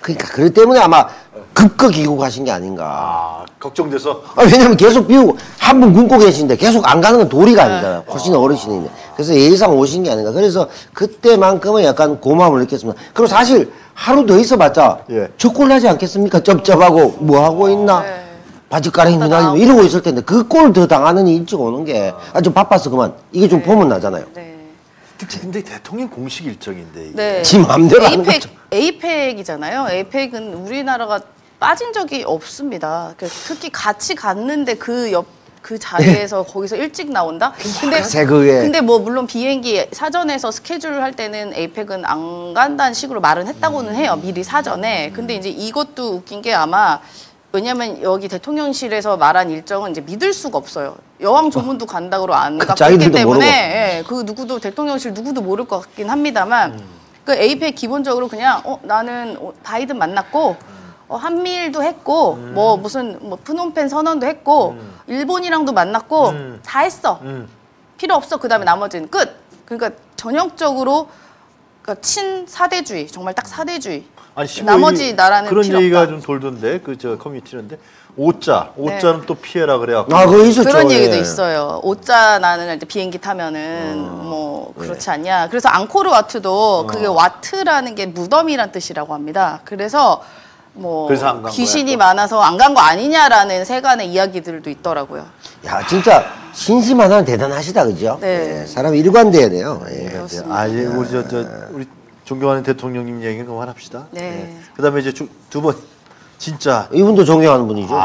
그러니까 그렇기 때문에 아마 급거 기고 가신 게 아닌가. 아, 걱정돼서. 왜냐면 계속 비우고 한 분 굶고 계신데 계속 안 가는 건 도리가 아니잖아요. 훨씬 어르신인데. 그래서 예의상 오신 게 아닌가. 그래서 그때만큼은 약간 고마움을 느꼈습니다. 그리고 사실 하루 더 있어봤자 예. 족골나지 않겠습니까? 쩝쩝하고 뭐 하고 있나? 바지가랑이 미나리 이러고 있을 텐데 그 꼴 더 당하는 일찍 오는 게 좀 바빠서 그만. 이게 좀 보면 나잖아요. 네. 근데 대통령 공식 일정인데 이게. 네. 지 마음대로 하는 거죠. 에이펙이잖아요. 에이펙은 우리나라가 빠진 적이 없습니다. 특히 같이 갔는데 그 자리에서 거기서 일찍 나온다? 근데 뭐 물론 비행기 사전에서 스케줄 할 때는 에이펙은 안 간다는 식으로 말은 했다고는 해요. 미리 사전에. 근데 이제 이것도 웃긴 게 아마 왜냐면 여기 대통령실에서 말한 일정은 이제 믿을 수가 없어요. 여왕 조문도 간다고 안 갔기 때문에 예, 그 누구도 대통령실 누구도 모를 것 같긴 합니다만 그 에이펙 기본적으로 그냥 나는 바이든 만났고 한미일도 했고 뭐 무슨 뭐 프놈펜 선언도 했고 일본이랑도 만났고 다 했어. 필요 없어. 그다음에 나머지는 끝. 그러니까 전형적으로 그러니까 친사대주의 정말 딱 사대주의. 아니, 나머지 나라는 그런 필요 얘기가 없다. 좀 돌던데 그 저 커뮤니티는데 오자는 또 피해라 그래갖고. 그거 있었죠. 그런 얘기도 예. 있어요. 오자 나는 이제 비행기 타면은 뭐 그렇지 않냐. 그래서 앙코르와트도 그게 와트라는 게 무덤이란 뜻이라고 합니다. 그래서 뭐 그래서 안간 귀신이 거야, 많아서 안 간 거 아니냐라는 세간의 이야기들도 있더라고요. 야 진짜 신심 하나는 대단하시다 그죠? 네. 예, 사람 일관돼야 돼요. 예. 그렇습니다. 예, 우리 우리 존경하는 대통령님 얘기는 그만합시다. 네. 예. 그다음에 이제 두 번 진짜 이분도 존경하는 분이죠.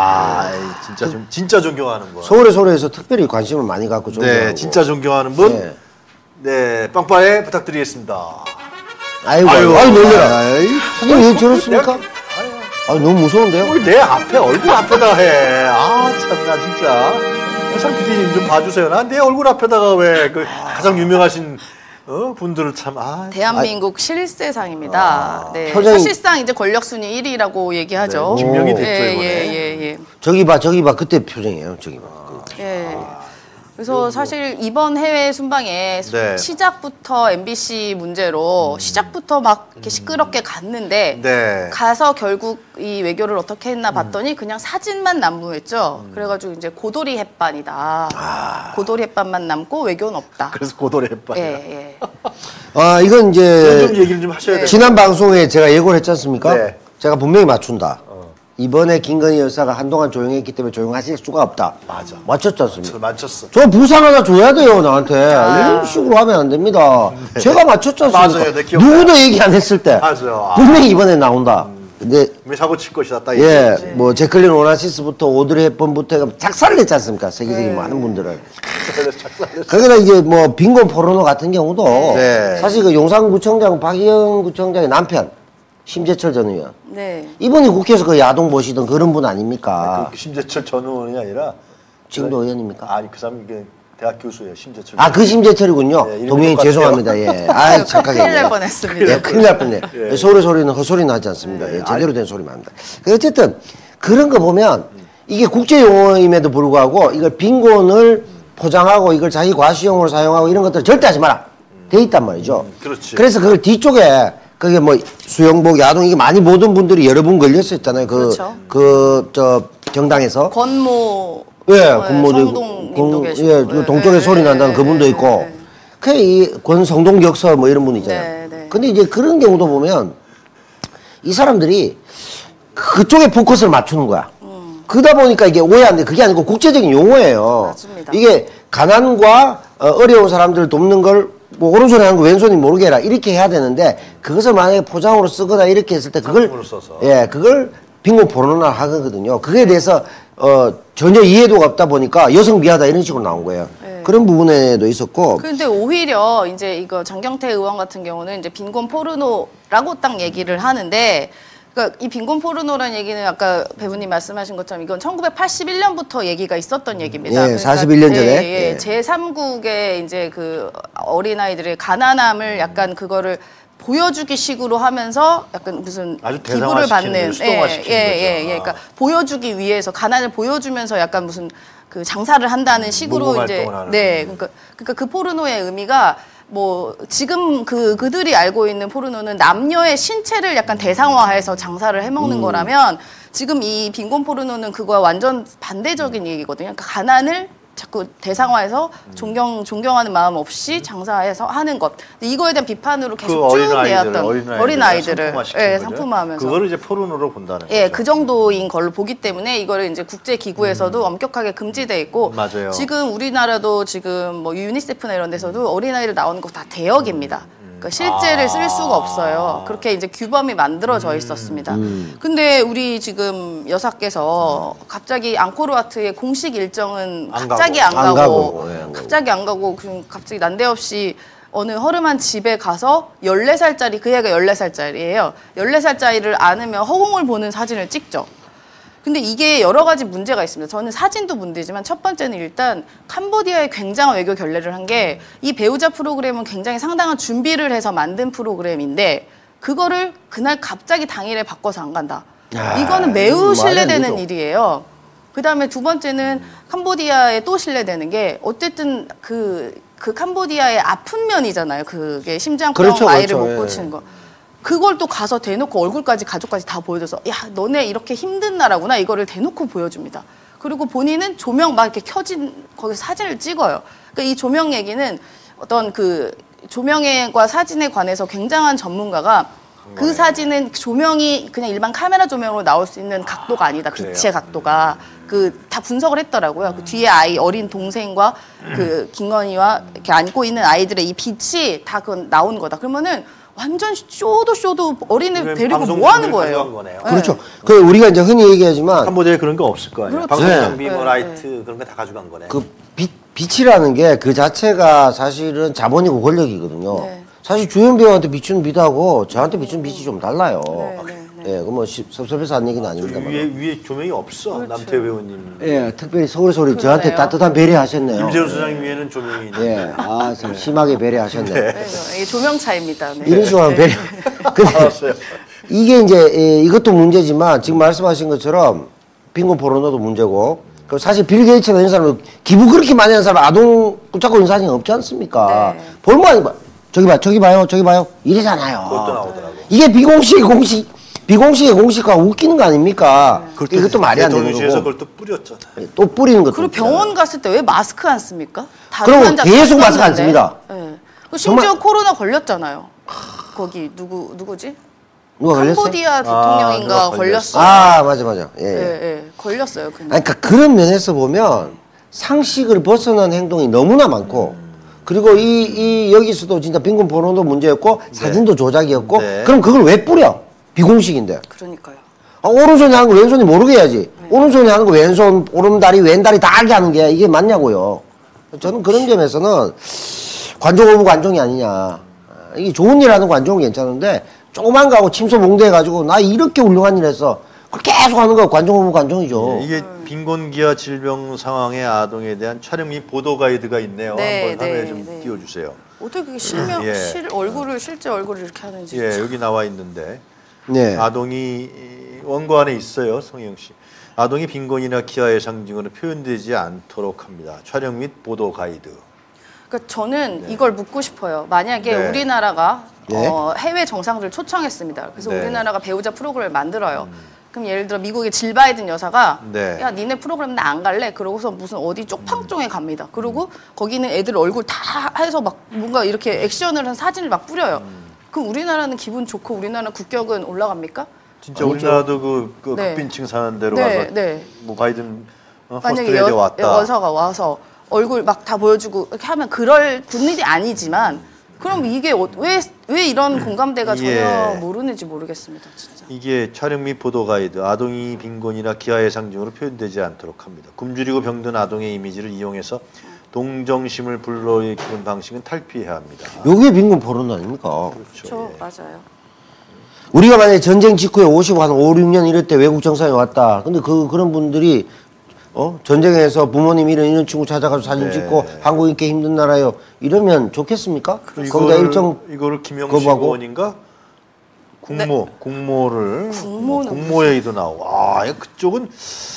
진짜 존경하는 분. 서울의 소리에서 특별히 관심을 많이 갖고 존경하고. 네, 진짜 존경하는 분. 네. 네, 빵빠에 부탁드리겠습니다. 아이고 놀래라. 사장님 왜 저렇습니까? 너무 무서운데요? 뭘 내 앞에 얼굴 앞에다가 해. 참나 진짜. 참 PD님 좀 봐주세요. 난 내 얼굴 앞에다가 왜 그 가장 유명하신 분들을 참 대한민국 실세상입니다. 네. 표정이- 사실상 이제 권력 순위 1위라고 얘기하죠. 네, 증명이 됐죠, 예, 이번에. 예. 저기 봐 그때 표정이에요. 저기 봐. 예. 그래서 사실 이번 해외 순방에 네. 시작부터 MBC 문제로 시작부터 막 이렇게 시끄럽게 갔는데 네. 가서 결국 이 외교를 어떻게 했나 봤더니 그냥 사진만 난무했죠. 그래가지고 이제 고도리 햇반이다. 고도리 햇반만 남고 외교는 없다. 그래서 고도리 햇반. 예. 이건 이제 좀 얘기를 좀 하셔야 돼요. 지난 방송에 제가 예고를 했지 않습니까? 네. 제가 분명히 맞춘다. 이번에 김건희 여사가 한동안 조용했기 때문에 조용하실 수가 없다. 맞아. 맞췄지 않습니까? 맞췄어. 저 부상 하나 줘야 돼요, 나한테. 이런 식으로 하면 안 됩니다. 제가 맞췄지 않습니까? 맞아요, 네, 기억나요. 누구도 얘기 안 했을 때. 맞아요. 분명히 이번에 나온다. 근데, 왜 사고 칠 것이다. 딱 예, 얘기했지. 뭐, 제클린 오나시스부터 오드리 헵번부터 해가 작살을 냈지 않습니까? 세계적인 많은 분들을. 거기다 이제 뭐, 빈곤 포르노 같은 경우도 네. 사실 그 용산구청장, 박희영 구청장의 남편, 심재철 전 의원. 네. 이분이 국회에서 그 야동 보시던 그런 분 아닙니까? 그 심재철 전 의원이 아니라 지금도 의원입니까? 아니 그 사람이 이게 대학 교수예요. 심재철. 그 심재철이군요. 네, 이름이 동명이 똑같아요. 죄송합니다. 예. 착하게. 큰일 날 뻔했습니다. 예, 큰일 날 뻔해. 서울의 소리는 헛소리 나지 않습니다. 예, 제대로 된 소리만 합니다. 어쨌든 그런 거 보면 이게 국제 용어임에도 불구하고 이걸 빈곤을 포장하고 이걸 자기 과시용으로 사용하고 이런 것들 절대 하지 마라. 돼 있단 말이죠. 그렇지. 그래서 그걸 뒤쪽에 그게 뭐 수영복, 야동 이게 많이 모든 분들이 여러 분 걸렸었잖아요. 그렇죠. 저 정당에서. 권모 권모도 성동님도 계시고 그 동쪽에 소리 난다는 그분도 있고 이 권성동 역서 뭐 이런 분 있잖아요. 네. 근데 이제 그런 경우도 보면 이 사람들이 그쪽에 포커스를 맞추는 거야. 그러다 보니까 이게 오해하는데 그게 아니고 국제적인 용어예요. 맞습니다. 이게 가난과 어려운 사람들을 돕는 걸 뭐 오른손에 하는 거 왼손이 모르게 해라 이렇게 해야 되는데 그것을 만약에 포장으로 쓰거나 이렇게 했을 때 그걸 상품으로 써서. 그걸 빈곤 포르노나 하거든요. 그거에 대해서 전혀 이해도가 없다 보니까 여성 미하다 이런 식으로 나온 거예요. 그런 부분에도 있었고. 근데 오히려 이제 이거 장경태 의원 같은 경우는 이제 빈곤 포르노라고 딱 얘기를 하는데 그러니까 이 빈곤 포르노라는 얘기는 아까 배우님 말씀하신 것처럼 이건 1981년부터 얘기가 있었던 얘기입니다. 예, 41년 전에. 예. 제3국의 이제 그 어린아이들의 가난함을 약간 그거를 보여주기 식으로 하면서 약간 무슨 아주 기부를 대상화시키는 받는 거죠, 수동화시키는 거죠. 그러니까 보여주기 위해서 가난을 보여주면서 약간 무슨 그 장사를 한다는 식으로 모범 이제 활동을 하는. 그러니까 그 포르노의 의미가 뭐 지금 그들이 알고 있는 포르노는 남녀의 신체를 약간 대상화해서 장사를 해먹는 거라면 지금 이 빈곤 포르노는 그거와 완전 반대적인 얘기거든요. 그러니까 가난을 자꾸 대상화해서 존경하는 마음 없이 장사해서 하는 것. 근데 이거에 대한 비판으로 계속 쭉 내왔던 어린 아이들을 상품화하면서 그거를 이제 포르노로 본다는 거죠. 예, 그 정도인 걸로 보기 때문에 이거를 이제 국제 기구에서도 엄격하게 금지돼 있고 맞아요. 지금 우리나라도 지금 뭐 유니세프나 이런 데서도 어린 아이들 나오는 거 다 대역입니다. 그러니까 실제를 쓸 수가 없어요. 그렇게 이제 규범이 만들어져 있었습니다. 근데 우리 지금 여사께서 갑자기 앙코르와트의 공식 일정은 갑자기 안 가고 갑자기 안 가고 갑자기 난데없이 어느 허름한 집에 가서 14살짜리 그 애가 14살짜리예요. 14살짜리를 안으면 허공을 보는 사진을 찍죠. 근데 이게 여러 가지 문제가 있습니다. 저는 사진도 문제지만 첫 번째는 일단 캄보디아의 굉장한 외교 결례를 한 게 이 배우자 프로그램은 굉장히 상당한 준비를 해서 만든 프로그램인데 그거를 그날 갑자기 당일에 바꿔서 안 간다. 이거는 매우 신뢰되는 일이에요. 그다음에 두 번째는 캄보디아에 또 신뢰되는 게 어쨌든 그 캄보디아의 아픈 면이잖아요. 그게 심장병 아이를 못 고치는 거. 그걸 또 가서 대놓고 얼굴까지 가족까지 다 보여줘서 야 너네 이렇게 힘든 나라구나 이거를 대놓고 보여줍니다. 그리고 본인은 조명 막 이렇게 켜진 거기서 사진을 찍어요. 그러니까 이 조명 얘기는 어떤 그 조명과 사진에 관해서 굉장한 전문가가 그 사진은 조명이 그냥 일반 카메라 조명으로 나올 수 있는 각도가 아니다. 빛의 각도가 다 분석을 했더라고요. 그 뒤에 어린 동생과 그 김건희와 이렇게 안고 있는 아이들의 이 빛이 다 그건 나온 거다. 그러면은 완전 쇼도 어린애 데리고 뭐 하는 거예요? 그렇죠. 그 우리가 이제 흔히 얘기하지만 캄보디아에 그런 거 없을 거 아니에요. 그렇죠. 방송 장비, 뭐 라이트 그런 거 다 가져간 거네. 그 빛이라는 게 그 자체가 사실은 자본이고 권력이거든요. 네. 사실 주연 배우한테 비추는 빛하고 저한테 비추는 빛이 좀 달라요. 예, 그 뭐 섭섭해서 한 얘기는 아닙니다만. 위에 조명이 없어. 그렇죠. 남태 배우님. 예, 특별히 서울소리 저한테 따뜻한 배려하셨네요. 임재훈 소장님 위에는 조명이 있는데. 예, 아, 참 심하게 배려하셨네. 네, 이게 조명 차이입니다. 네. 이런 식으로 하면 배려. 근데 이게 이제 이것도 문제지만 지금 말씀하신 것처럼 빈곤 포르노도 문제고 그 사실 빌 게이츠나 이런 사람은 기부 그렇게 많이 하는 사람 아동 붙잡고 있는 사진이 없지 않습니까? 네. 볼만 봐. 저기 봐요 이러잖아요. 그것도 나오더라고. 이게 비공식의 공식과 웃기는 거 아닙니까? 이것도 말이 안 되는 대통령실에서 거고. 그걸 또 뿌렸잖아. 또 뿌리는 것도. 그리고 병원 갔을 때 왜 마스크 안 씁니까? 그럼 계속 마스크 안 씁니다. 네. 심지어 코로나 걸렸잖아요. 거기 누구지? 누가 걸렸어요? 캄보디아 대통령인가 걸렸어요. 아 맞아. 예, 걸렸어요. 그냥. 그러니까 그런 면에서 보면 상식을 벗어난 행동이 너무나 많고 그리고 이 여기서도 진짜 빈곤 포르노도 문제였고 사진도 조작이었고 그럼 그걸 왜 뿌려? 비공식인데. 그러니까요. 오른손이 하는 거 왼손이 모르게 해야지. 오른손이 하는 거 왼손, 오른다리, 왼다리 다 알게 하는 게 이게 맞냐고요. 저는 그런 점에서는 관종 오브 관종이 아니냐. 이게 좋은 일 하는 관종은 괜찮은데 조그만 거하고 침소 몽대해가지고 나 이렇게 훌륭한 일 했어. 그걸 계속 하는 거 관종 오브 관종이죠. 이게 빈곤기아 질병 상황의 아동에 대한 촬영 및 보도 가이드가 있네요. 한번 화면에 좀 띄워주세요. 어떻게 실제 얼굴을 이렇게 하는지. 예, 여기 나와 있는데 네. 아동이 원고 안에 있어요, 성영 씨. 아동이 빈곤이나 기아의 상징으로 표현되지 않도록 합니다. 촬영 및 보도 가이드. 그러니까 저는 이걸 묻고 싶어요. 만약에 우리나라가 해외 정상들 초청했습니다. 그래서 우리나라가 배우자 프로그램을 만들어요. 그럼 예를 들어 미국의 질 바이든 여사가 야 니네 프로그램 나 안 갈래? 그러고서 무슨 어디 쪽방쪽에 갑니다. 그리고 거기는 애들 얼굴 다 해서 막 뭔가 이렇게 액션을 한 사진을 막 뿌려요. 그럼 우리나라는 기분 좋고 우리나라 국격은 올라갑니까? 진짜 우리나라도 그 극빈층 사는 데로 가서 뭐 바이든 퍼스트 레디 왔다. 여사가 와서 얼굴 막 다 보여주고 이렇게 하면 그럴 분일이 아니지만 그럼 이게 왜 이런 공감대가 전혀 모르는지 모르겠습니다. 진짜. 이게 촬영 및 보도 가이드. 아동이 빈곤이나 기아의 상징으로 표현되지 않도록 합니다. 굶주리고 병든 아동의 이미지를 이용해서 동정심을 불러일으키는 방식은 탈피해야 합니다. 요게 빈곤 포르노 아닙니까? 그렇죠. 맞아요. 우리가 만약에 전쟁 직후에 오시고 한 5, 6년 이럴 때 외국 정상이 왔다. 근데 그런 분들이 전쟁에서 부모님 이런 친구 찾아가서 사진 찍고 한국 있기 힘든 나라요. 이러면 좋겠습니까? 거기다 이거를 김영식 의원인가? 국모를 국모회의도 나오고. 그쪽은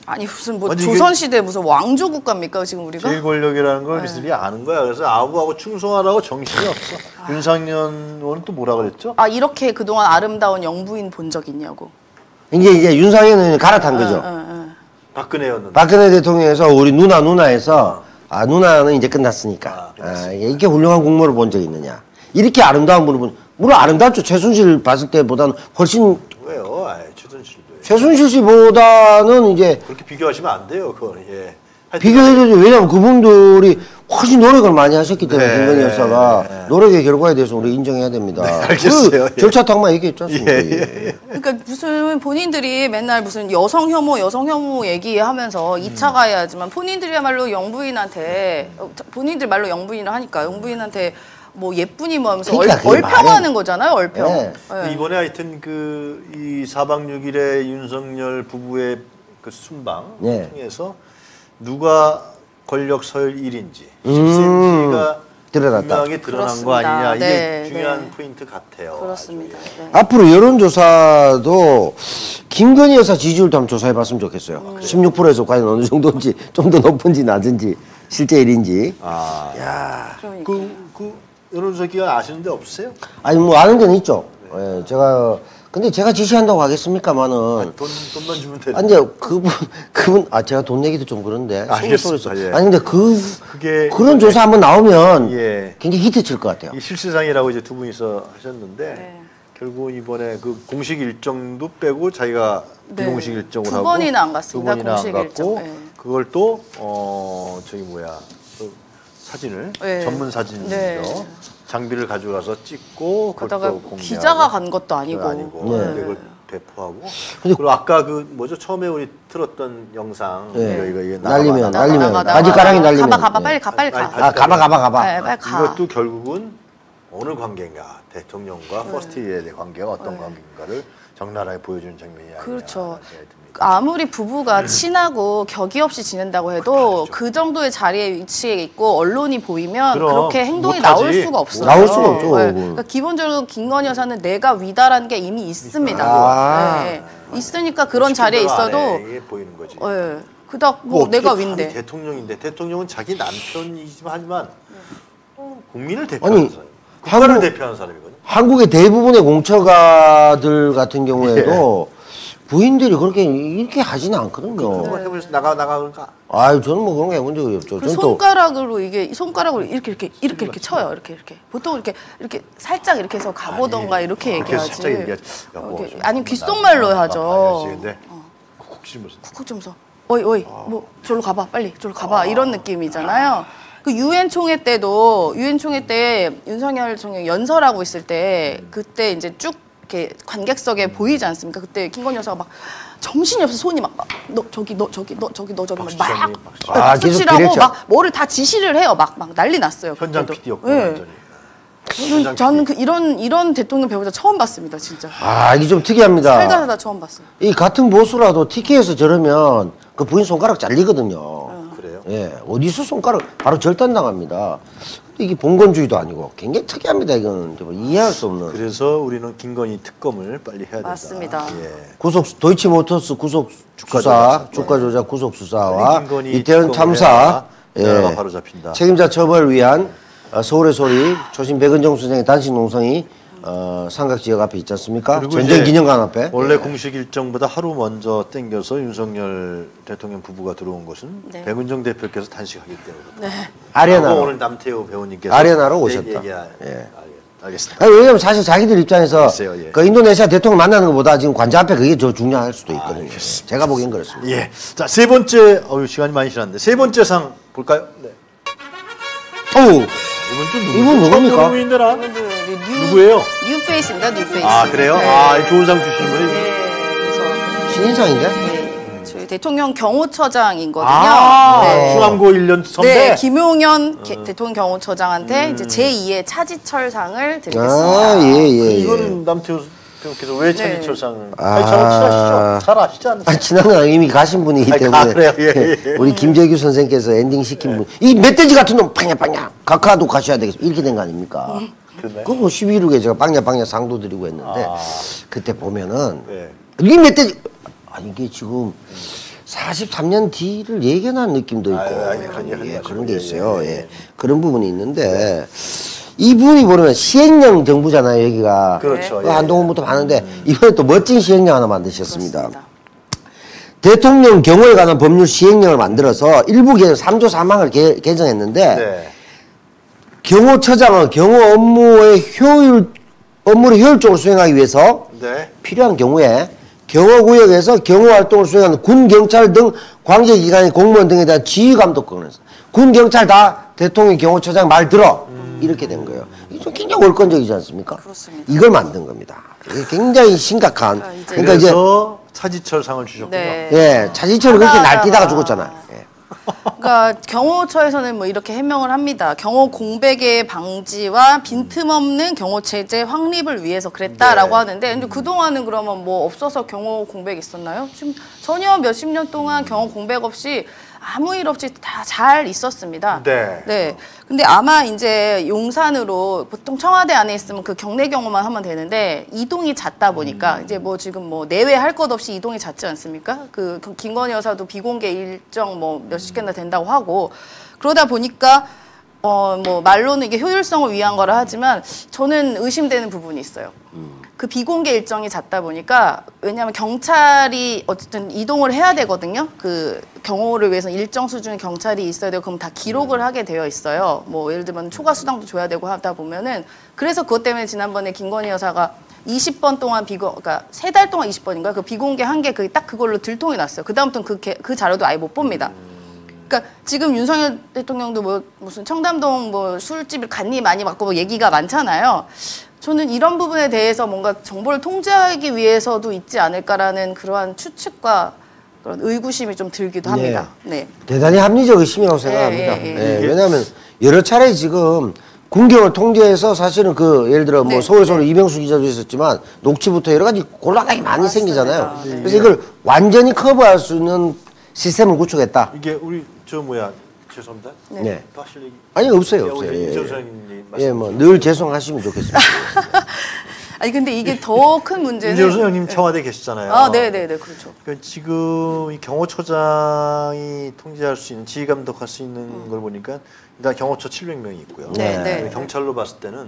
아니 무슨 뭐 아니, 이게- 조선시대 무슨 왕조 국가입니까 지금 우리가? 제일 권력이라는 걸 이들이 아는 거야. 그래서 아우하고 충성하라고 정신이 없어. 윤상현 의원은 또 뭐라 그랬죠? 아 이렇게 그동안 아름다운 영부인 본 적 있냐고. 이제 윤상현 의원이 갈아탄 거죠. 박근혜였는데. 박근혜 대통령에서 우리 누나에서 누나는 이제 끝났으니까. 이렇게 훌륭한 국모를 본 적이 있느냐. 이렇게 아름다운 분을 물론 아름답죠. 최순실 봤을 때보다는 훨씬 왜요? 최순실도. 최순실 씨보다는 이제 그렇게 비교하시면 안 돼요. 그거는. 예. 하여튼 비교해줘도 왜냐면 그분들이 훨씬 노력을 많이 하셨기 때문에 네, 김건희 여사가 네. 노력의 결과에 대해서 우리 인정해야 됩니다. 알겠어요. 그 절차 탁만 얘기했지 않습니까? 그러니까 무슨 본인들이 맨날 무슨 여성 혐오 얘기하면서 2차 가해하지만 본인들이야말로 영부인한테 본인들 말로 영부인을 하니까 영부인한테 뭐 예쁘니 뭐 하면서 그러니까 그게 얼평하는 거잖아요. 얼평. 네. 네. 이번에 하여튼 이 4박 6일의 윤석열 부부의 그 순방 네. 통해서 누가 권력 서열 1인지 10cm가 드러났다. 분명하게 드러난 거 그렇습니다. 아니냐. 이게 네, 중요한 네. 포인트 같아요. 그렇습니다. 아주. 네. 앞으로 여론조사도 김건희 여사 지지율도 한번 조사해봤으면 좋겠어요. 16%에서 과연 어느 정도인지 좀 더 높은지 낮은지 실제 일인지. 그러니까. 그 여론조사 기관 아시는 데 없으세요? 아니 뭐 아는 데는 있죠. 예, 근데 제가 지시한다고 하겠습니까마는 돈만 주면 되는. 아니 이제 그분 제가 돈 내기도 좀 그런데 알겠습니다. 예. 아니 근데 그게 그런 조사 한번 나오면 예. 굉장히 히트 칠 것 같아요. 이 실세상이라고 이제 두 분이서 하셨는데 네. 결국 이번에 그 공식 일정도 빼고 자기가 네. 비공식 일정을 두 하고 번이나 안 갔습니다. 두 번이나 공식 안 갔고 일정. 네. 그걸 또 그 사진을 네. 전문 사진이죠. 네. 장비를 가져가서 찍고 그걸 그러다가 또 공개하고. 기자가 간 것도 아니고. 네. 근데 그걸 배포하고 그리고 아까 그 뭐죠 처음에 우리 틀었던 영상 네. 이거 날리면 나가. 바지가랑이 날리면 가봐 빨리 빨리 가. 아니, 가봐. 네, 빨리 가. 이것도 결국은 어느 관계인가 대통령과 퍼스트 레디의 관계가 어떤 관계인가를 적나라하게 보여주는 장면이 아니냐. 그렇죠. 생각이 듭니다. 아무리 부부가 친하고 격이 없이 지낸다고 해도 그 정도의 자리에 위치해 있고 언론이 보이면 그럼, 그렇게 행동이 못하지. 나올 수가 없어요. 나올 수가 없죠. 그러니까 기본적으로 김건희 여사는 내가 위다라는 게 이미 있습니다. 아. 네. 있으니까 그런 자리에 시킨 대로 안 있어도 해. 이게 보이는 거지. 네. 그닥 뭐 뭐 어떻게 내가 감히 윈데. 대통령인데 대통령은 자기 남편이지만 국민을 대표하는 아니, 사람, 국가를 한국- 대표하는 사람이거든. 한국의 대부분의 공처가들 같은 경우에도 부인들이 그렇게 이렇게 하지는 않거든요. 그거 해보면서 나가 그러니까 아유 저는 뭐 그런 거 해본 적이 없죠. 그 저는 또 손가락으로 손가락으로 이렇게 쳐요. 이렇게 보통 이렇게 살짝 이렇게 해서 가보던가 이렇게 그렇게 얘기하지. 살짝 얘기하지. 여보, 이렇게, 좀 아니면 귓속말로 하죠. 알겠지. 근데 콕콕 씹으면서 쿡 좀 서. 어이 뭐 저로 가봐 빨리 저로 가봐 이런 느낌이잖아요. 그 유엔 총회 때 윤석열 총회 연설하고 있을 때 그때 이제 쭉 이렇게 관객석에 보이지 않습니까? 그때 김건희 여사가 막 정신이 없어 손이 막 너 저기 막 계속 수치라고 디렉션. 막 뭐를 다 지시를 해요. 막 난리 났어요. 현장 그때도. PD였고 네. 완전히. 저는 이런 대통령 배우자 처음 봤습니다, 진짜. 이게 좀 특이합니다. 살다 처음 봤어요. 이 같은 보수라도 TK에서 저러면 그 부인 손가락 잘리거든요. 그래요? 예, 어디서 손가락 바로 절단당합니다. 근데 이게 봉건주의도 아니고 굉장히 특이합니다. 이건 정말 이해할 수 없는. 그래서 우리는 김건희 특검을 빨리 해야 된다. 맞습니다. 예. 구속 도이치모터스 구속 주가 수사, 조작. 주가 조작 구속 수사와 김건희 이태원 특검을 참사 해야 나라가 바로 잡힌다. 책임자 처벌을 위한 서울의 소리 초심 백은정 선생의 단식 농성이 삼각지역 앞에 있지 않습니까? 그리고 전쟁 이제 기념관 앞에. 원래 공식 일정보다 하루 먼저 땡겨서 윤석열 대통령 부부가 들어온 것은 네. 백은정 대표께서 단식하기 때문에. 네. 아레나로. 오늘 남태호 배우님께서 아레나로 오셨다. 예. 알겠습니다. 아니, 왜냐면 사실 자기들 입장에서 글쎄요, 예. 그 인도네시아 대통령 만나는 것보다 지금 관저 앞에 그게 더 중요할 수도 있거든요. 제가 보기엔 그렇습니다. 예. 자, 세 번째, 시간이 많이 지났는데, 세 번째 상 볼까요? 네. 어우, 이분 좀 누구죠? 이분 누굽니까? 처음 보는 분인데나? 뉴 누구예요? 뉴페이스입니다, 뉴페이스. 아, 그래요? 네. 이 좋은 상 주신 분이. 네, 그래서 신인상인데? 네, 저희 대통령 경호처장이거든요. 네. 중앙고 1년 선배. 네, 김용현 대통령 경호처장한테 이제 제2의 차지철상을 드리겠습니다. 예. 이거는 남태호 배우께서 왜 네. 차지철상을. 아니, 잘 친하시죠? 잘 아시지 않으세요? 친한 건 이미 가신 분이기 아니, 때문에. 그래요? 예. 우리 김재규 선생께서 엔딩 시킨 분. 이 멧돼지 같은 놈, 빵야. 각하도 가셔야 되겠습니다. 이렇게 된 거 아닙니까? 그러네. 그거 11일에 제가 빵야 상도 드리고 했는데, 그때 보면은, 네. 이 멧돼지, 이게 지금 43년 뒤를 예견한 느낌도 있고 그런 게 있어요. 예. 그런 부분이 있는데 이분이 보면 시행령 정부잖아요. 여기가 그렇죠. 예. 한동훈부터 많은데 이번에 또 멋진 시행령 하나 만드셨습니다. 그렇습니다. 대통령 경호에 관한 법률 시행령을 만들어서 일부 개정 3조 4항을 개정했는데 네. 경호처장은 경호 업무를 효율적으로 수행하기 위해서 네. 필요한 경우에 경호구역에서 경호활동을 수행하는 군, 경찰 등 관계기관의 공무원 등에 대한 지휘감독권을 했어. 군, 경찰 다 대통령 경호처장 말 들어. 이렇게 된 거예요. 이게 굉장히 월권적이지 않습니까? 그렇습니다. 이걸 만든 겁니다. 이게 굉장히 심각한. 그러니까 이제 그래서 차지철상을 주셨군요. 네. 예, 차지철이 그렇게 날뛰다가 죽었잖아. 예. 그러니까 경호처에서는 뭐 이렇게 해명을 합니다. 경호 공백의 방지와 빈틈없는 경호 체제 확립을 위해서 그랬다라고 네. 하는데, 근데 그동안은 그러면 뭐 없어서 경호 공백 있었나요? 지금 전혀 몇십 년 동안 경호 공백 없이 아무 일 없이 다 잘 있었습니다. 네. 네. 근데 아마 이제 용산으로 보통 청와대 안에 있으면 그 경내 경호만 하면 되는데 이동이 잦다 보니까 이제 뭐 지금 뭐 내외 할 것 없이 이동이 잦지 않습니까? 그 김건희 여사도 비공개 일정 뭐 몇십 개나 된다고 하고 그러다 보니까 뭐 말로는 이게 효율성을 위한 거라 하지만 저는 의심되는 부분이 있어요. 그 비공개 일정이 잦다 보니까 왜냐하면 경찰이 어쨌든 이동을 해야 되거든요. 그 경호를 위해서 일정 수준의 경찰이 있어야 되고 그럼 다 기록을 하게 되어 있어요. 뭐 예를 들면 초과 수당도 줘야 되고 하다 보면은 그래서 그것 때문에 지난번에 김건희 여사가 20번 동안 그러니까 3달 동안 20번인가요? 그 비공개 한 게 딱 그걸로 들통이 났어요. 그다음부터는 그 자료도 아예 못 봅니다. 그러니까 지금 윤석열 대통령도 뭐 무슨 청담동 뭐 술집을 간니 많이 맞고 뭐 얘기가 많잖아요. 저는 이런 부분에 대해서 뭔가 정보를 통제하기 위해서도 있지 않을까라는 그러한 추측과 그런 의구심이 좀 들기도 합니다. 네. 대단히 합리적 의심이라고 생각합니다. 예, 왜냐하면 여러 차례 지금 군경을 통제해서 사실은 그 예를 들어 뭐 서울에서 이병수 기자도 있었지만 녹취부터 여러 가지 곤란하게 많이 생기잖아요. 그래서 이걸 완전히 커버할 수 있는 시스템을 구축했다. 이게 우리 저 뭐야 죄송합니다. 네. 또 하실 얘기? 아니 없어요, 없어요. 우리 예. 임 선생님 예, 뭐 늘 죄송하시면 좋겠습니다. 아니 근데 이게 더 큰 문제는 임재호 선생님 청와대 계시잖아요. 아, 네, 그렇죠. 그러니까 지금 이 경호처장이 통제할 수 있는 지휘 감독할 수 있는 걸 보니까 일단 경호처 700명이 있고요. 네. 경찰로 봤을 때는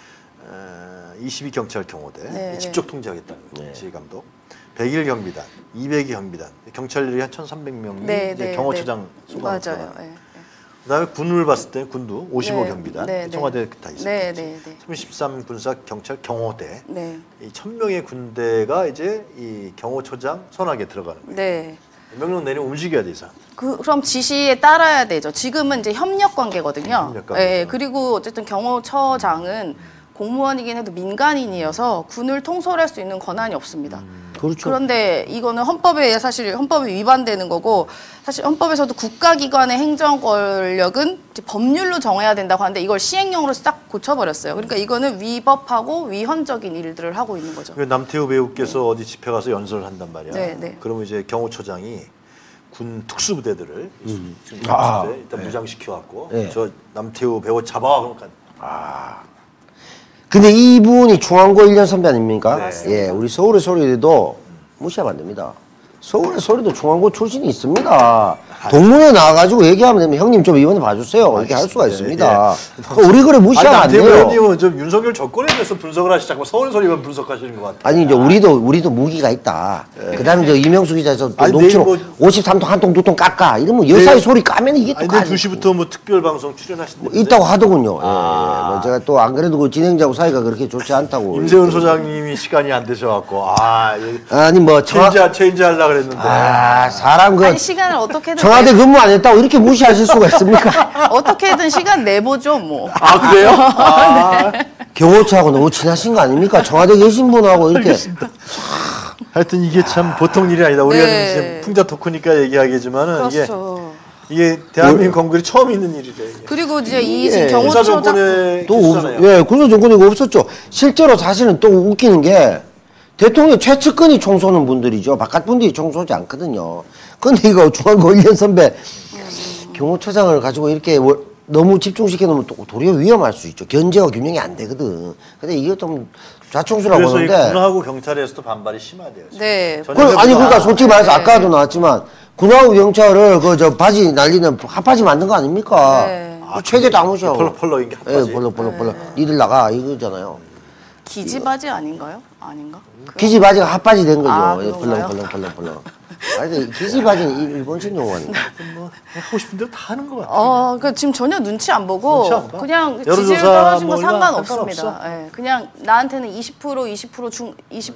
22경찰 경호대 직접 통제하겠다는 거예요. 지휘 감독. 100일 경비단, 200일 경비단, 경찰들이 한 1,300명이 이제 경호처장 소관을 맞아요. 그다음에 군을 봤을 때 군도 55 경비단, 청와대 다 있어요. 33 군사 경찰 경호대, 이 1,000명의 군대가 이제 이 경호처장 손아귀에 들어가는 거예요. 네. 명령 내리면 움직여야 돼 이상. 그럼 지시에 따라야 되죠. 지금은 이제 협력 관계거든요. 협력 관계죠. 네. 그리고 어쨌든 경호처장은 공무원이긴 해도 민간인이어서 군을 통솔할 수 있는 권한이 없습니다. 그렇죠. 그런데 이거는 헌법에 위반되는 거고 사실 헌법에서도 국가기관의 행정 권력은 이제 법률로 정해야 된다고 하는데 이걸 시행령으로 싹 고쳐버렸어요. 그러니까 이거는 위법하고 위헌적인 일들을 하고 있는 거죠. 남태우 배우께서 어디 집회 가서 연설을 한단 말이야. 네. 그러면 이제 경호처장이 군 특수부대들을 일단 무장시켜갖고 저 남태우 배우 잡아 그러니까 근데 이분이 중앙고 1년 선배 아닙니까? 네. 예, 우리 서울의 소리도 무시하면 안 됩니다. 서울의 소리도 중앙고 출신이 있습니다. 동문회 나와가지고 얘기하면 되면 형님 좀 이번에 봐주세요. 이렇게 할 수가 있습니다. 우리 그래 무시하면 안 돼요. 남태우 배우님은 좀 윤석열 정권에 대해서 분석을 하시자고 서울의 소리만 분석하시는 것 같아요. 아니 이제 우리도 무기가 있다. 그다음에 저 이명수 기자에서 또 아니, 녹취로 내일 53통 한 통 두 통 깎아 이러면 여사의 소리 까면 이게 또 아니, 내일 2시부터 뭐 특별 방송 출연하신다는데 있다고 하더군요. 뭐 제가 또 안 그래도 그 진행자하고 사이가 그렇게 좋지 않다고. 임세훈 소장님이 시간이 안 되셔갖고 아니 뭐 체인지 하려고 그랬는데 사람 그 아니 시간을 어떻게든 청와대 근무 안 했다고 이렇게 무시하실 수가 있습니까? 어떻게든 시간 내보죠 뭐. 아 그래요? 경호처하고 너무 친하신 거 아닙니까? 청와대 계신 분하고 이렇게. 하여튼 이게 참 보통 일이 아니다. 우리가 네. 이제 풍자 토크니까 얘기하겠지만은 그렇죠. 이게 대한민국 건국이 처음 있는 일이래. 이게. 그리고 이제 이 예. 군사 경호처장 정권에 또 계시잖아요. 예, 군사 정권이 없었죠. 실제로 사실은 또 웃기는 게 대통령 최측근이 총 쏘는 분들이죠. 바깥 분들이 총 쏘지 않거든요. 근데 이거 중앙고 1년 선배 경호처장을 가지고 이렇게 너무 집중시켜 놓으면 또 도리어 위험할 수 있죠. 견제와 균형이 안 되거든. 근데 이게 좀 자충수라고 그래서 이 하는데. 군하고 경찰에서도 반발이 심하대요. 지금. 네. 아니 그러니까 솔직히 말해서 아까도 나왔지만 군하고 경찰을 그 저 바지 날리는 핫바지 만든 거 아닙니까? 네. 최대 당무시하고. 펄럭펄럭인 게 핫바지. 예, 펄럭펄럭. 니들 나가 이거잖아요. 기지바지 아닌가요? 아닌가? 기지 바지가 핫바지 된 거죠. 아, 예, 그런가요? 펄럭펄럭. 아니 기지 바지는 일본식 용어 아닌가? 뭐 하고 싶은 대로 다 하는 것 같아요. 그러니까 지금 전혀 눈치 안 보고 눈치 안 봐? 그냥 여론조사 지지율 떨어진 거 뭐 얼마 상관없습니다. 상관없어? 예, 그냥 나한테는 20%,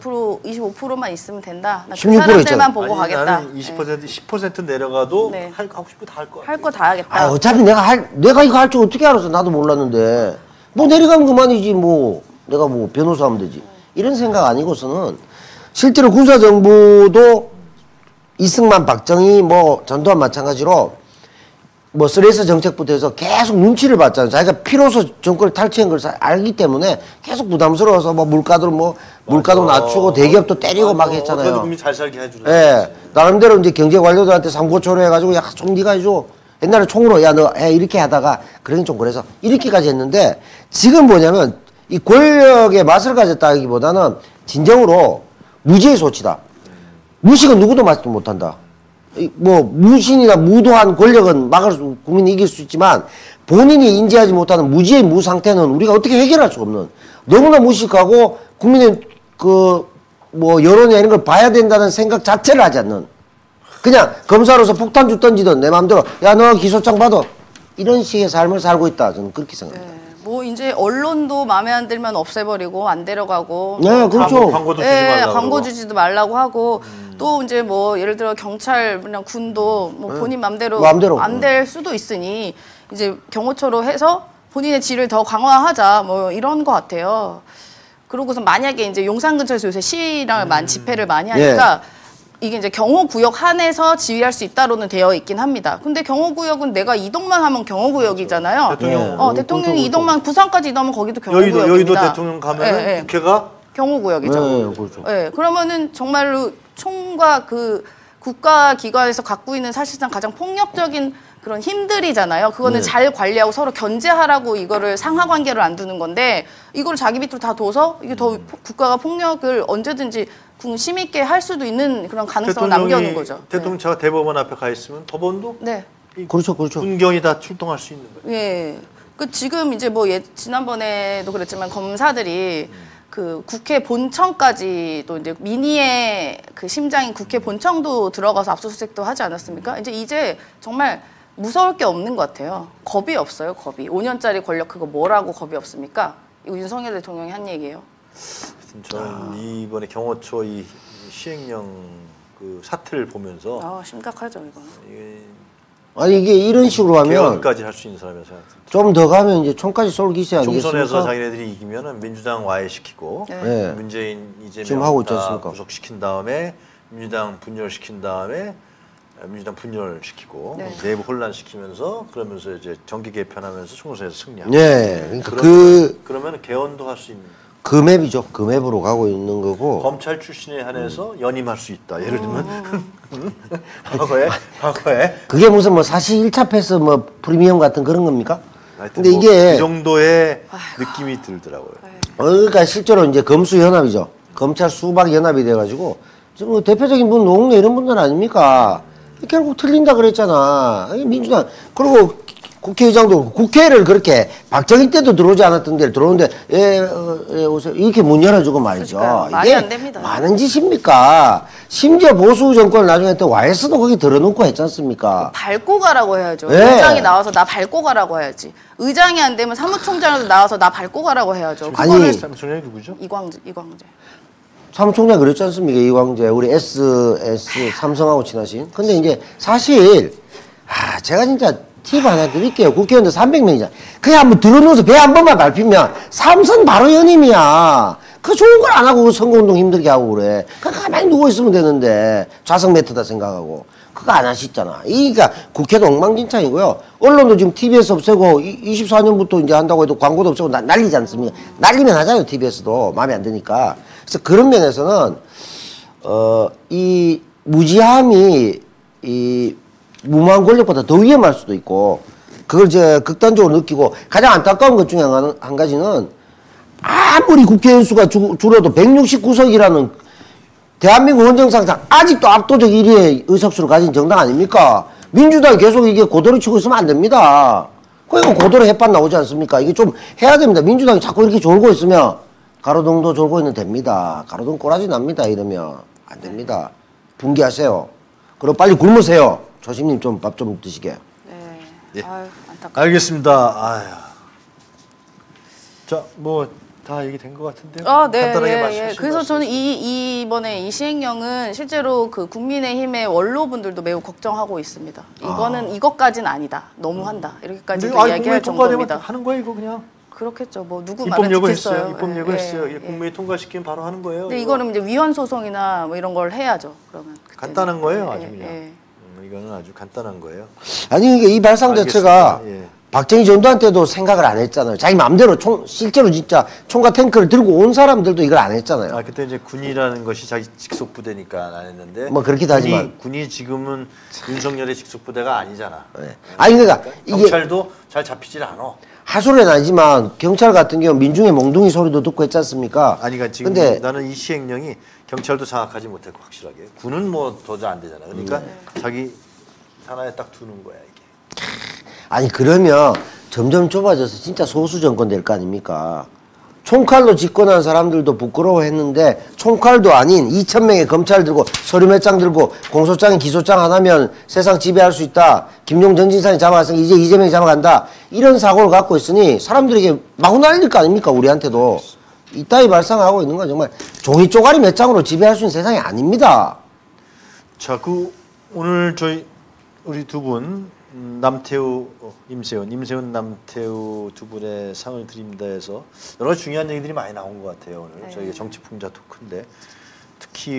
25%만 있으면 된다. 나 그 16% 사람들만 있잖아. 보고 아니, 가겠다. 나는 10% 내려가도 네. 하고 싶은 거 다 할 거야. 할 거 다 하겠다. 아 어차피 내가 이거 할 줄 어떻게 알았어? 나도 몰랐는데 뭐 내려가면 그만이지 뭐 내가 뭐 변호사 하면 되지 이런 생각 아니고서는 실제로 군사정부도 이승만, 박정희, 뭐 전두환 마찬가지로 뭐 스레스 정책부터 해서 계속 눈치를 봤잖아요. 자기가 피로서 정권을 탈취한 걸 알기 때문에 계속 부담스러워서 뭐 물가도 낮추고 대기업도 때리고 막 했잖아요. 그래도 국민 잘 살게 해주려. 예, 나름대로 이제 경제 관료들한테 삼고초려 해가지고 야 좀 네가 해줘. 옛날에 총으로 야 너 해 이렇게 하다가 그러긴 좀 그래서 이렇게까지 했는데 지금 뭐냐면 이 권력의 맛을 가졌다기보다는 진정으로 무지의 소치다. 무식은 누구도 막지 못한다. 뭐 무신이나 무도한 권력은 국민이 이길 수 있지만 본인이 인지하지 못하는 무지의 무 상태는 우리가 어떻게 해결할 수가 없는 너무나 무식하고 국민의 그 뭐 여론이나 이런 걸 봐야 된다는 생각 자체를 하지 않는 그냥 검사로서 폭탄주 던지든 내 마음대로 야 너 기소장 받아 이런 식의 삶을 살고 있다 저는 그렇게 생각합니다. 네, 뭐 이제 언론도 마음에 안 들면 없애버리고 안 데려가고 네, 그렇죠. 광고도 주지 네, 말라고. 광고 주지도 말라고 하고 또 이제 뭐 예를 들어 경찰이나 군도 뭐 본인 맘대로 안 될 수도 있으니 이제 경호처로 해서 본인의 질을 더 강화하자 뭐 이런 것 같아요. 그러고서 만약에 이제 용산 근처에서 요새 시위랑 집회를 많이 하니까 이게 이제 경호구역 안에서 지휘할 수 있다로는 되어 있긴 합니다. 근데 경호구역은 내가 이동만 하면 경호구역이잖아요. 대통령이 이동만 부산까지 이동하면 거기도 경호구역입니다. 여의도 대통령 가면 국회가 경호구역이죠. 네, 그렇죠. 그러면은 정말로 총과 그 국가기관에서 갖고 있는 사실상 가장 폭력적인 그런 힘들이잖아요. 그거는 잘 관리하고 서로 견제하라고 이거를 상하관계를 안 두는 건데 이걸 자기 밑으로 다 둬서 이게 더 국가가 폭력을 언제든지 심있게 할 수도 있는 그런 가능성을 남겨놓은 거죠. 대통령차가 대법원 앞에 가 있으면 법원도 그렇죠. 군경이 다 출동할 수 있는 거예요. 예. 그 지금 이제 뭐 지난번에도 그랬지만 검사들이 그 국회 본청까지도 이제 민의의 그 심장인 국회 본청도 들어가서 압수수색도 하지 않았습니까? 이제 정말 무서울 게 없는 것 같아요. 겁이 없어요, 겁이. 5년짜리 권력 그거 뭐라고 겁이 없습니까? 이거 윤석열 대통령이 한 얘기예요. 저는 이번에 경호처 이 시행령 그 사태를 보면서 심각하죠, 이거는. 아니 이게 이런 식으로 하면 개헌까지 할 수 있는 사람이라고 생각합니다. 좀 더 가면 이제 총까지 쏠 기세 아니겠습니까? 총선에서 자기네들이 이기면은 민주당 와해시키고 문재인 이재명 하고 있지 다 않습니까? 구속시킨 다음에 민주당 분열시킨 다음에 민주당 분열시키고 내부 혼란시키면서 그러면서 이제 정기 개편하면서 총선에서 승리하고. 그러니까 그러면 개헌도 할 수 있는. 그 맵이죠. 그 맵으로 가고 있는 거고. 검찰 출신에 한해서 연임할 수 있다. 예를 들면 과거에 그게 무슨 뭐 사실 1차 패스 뭐 프리미엄 같은 그런 겁니까? 근데 뭐 이게 그 정도의 느낌이 들더라고요. 그러니까 실제로 이제 검수 연합이죠. 검찰 수박 연합이 돼가지고 지금 뭐 대표적인 분 노웅래 이런 분들 아닙니까? 결국 틀린다 그랬잖아. 민주당 그리고 국회의장도 국회를 그렇게 박정희 때도 들어오지 않았던 데를 들어오는데 오세요 이렇게 문 열어주고 말이죠. 말이 안 됩니다. 많은 짓입니까? 심지어 보수 정권 나중에 또 YS도 거기 들어놓고 했지 않습니까? 밟고 가라고 해야죠. 의장이 나와서 나 밟고 가라고 해야지. 의장이 안 되면 사무총장도 나와서 나 밟고 가라고 해야죠. 아니 사무총장이 누구죠? 이광재. 사무총장 그랬지 않습니까? 이광재 우리 SS 삼성하고 친하신. 근데 이제 사실 제가 진짜 팁 하나 드릴게요. 국회의원들 300명이잖아. 그냥 한번 들어놓아서 배 한 번만 밟히면 삼선 바로 연임이야. 그 좋은 걸 안 하고 선거운동 힘들게 하고 그래. 가만히 누워있으면 되는데 좌석 매트다 생각하고. 그거 안 하시잖아. 그러니까 국회도 엉망진창이고요. 언론도 지금 TBS 없애고 24년부터 이제 한다고 해도 광고도 없애고 난리지 않습니까? 난리면 하잖아요. TBS도 마음에 안 드니까. 그래서 그런 면에서는 이 무지함이 이 무모한 권력보다 더 위험할 수도 있고 그걸 이제 극단적으로 느끼고 가장 안타까운 것 중에 한 가지는 아무리 국회의원 수가 줄어도 169석이라는 대한민국 헌정상상 아직도 압도적 1위의 의석수를 가진 정당 아닙니까? 민주당이 계속 이게 고도로 치고 있으면 안 됩니다. 그러니까 고도로 햇반 나오지 않습니까? 이게 좀 해야 됩니다. 민주당이 자꾸 이렇게 졸고 있으면 가로등도 졸고 있는 됩니다. 가로등 꼬라지 납니다. 이러면 안 됩니다. 분개하세요. 그리고 빨리 굶으세요. 조심님 좀 밥 좀 드시게. 예. 네. 아유, 안타깝다. 알겠습니다. 아유. 자, 뭐 다 얘기된 것 같은데요. 네, 간단하게 말씀하시면. 그래서 저는 이번에 이 시행령은 실제로 그 국민의힘의 원로분들도 매우 걱정하고 있습니다. 이거는 이것까지는 아니다. 너무한다. 이렇게까지도 이야기할 정도입니다. 하는 거예요, 이거 그냥. 그렇겠죠. 뭐 누구 말을 입법 듣겠어요. 예고했어요. 입법 예고했어요. 국무회의 통과시키면 바로 하는 거예요. 근데 이거는 이제 위헌 소송이나 뭐 이런 걸 해야죠. 그러면 그때는. 간단한 거예요, 아주 그냥. 이거는 아주 간단한 거예요. 아니 이게 이 발상 자체가 예. 박정희 전두환 때도 생각을 안 했잖아요. 자기 마음대로 실제로 진짜 총과 탱크를 들고 온 사람들도 이걸 안 했잖아요. 그때 이제 군이라는 것이 자기 직속 부대니까 안 했는데. 뭐 그렇기도 하지만 군이 지금은 윤석열의 직속 부대가 아니잖아. 네. 아니 그러니까 이게 경찰도 잘 잡히질 않아. 하소리는 아니지만 경찰 같은 경우 민중의 몽둥이 소리도 듣고 했지 않습니까? 아니 그러니까 지금 근데 나는 이 시행령이 경찰도 장악하지 못했고 확실하게 군은 뭐 도저히 안 되잖아. 그러니까 자기 산하에 딱 두는 거야 이게. 아니 그러면 점점 좁아져서 진짜 소수 정권 될 거 아닙니까? 총칼로 집권한 사람들도 부끄러워했는데 총칼도 아닌 2,000명의 검찰 들고 서류 몇 장 들고 공소장에 기소장 하나면 세상 지배할 수 있다. 김용 정진산이 잡아갔으니 이제 이재명이 잡아간다. 이런 사고를 갖고 있으니 사람들에게 마구 날릴 거 아닙니까? 우리한테도. 이따위 발상하고 있는 건 정말 종이 쪼가리 몇 장으로 지배할 수 있는 세상이 아닙니다. 자, 오늘 우리 두 분 남태우, 임세훈, 남태우 두 분의 상을 드립니다 해서 여러 가지 중요한 얘기들이 많이 나온 것 같아요 오늘. 저희가 정치풍자 토크인데 특히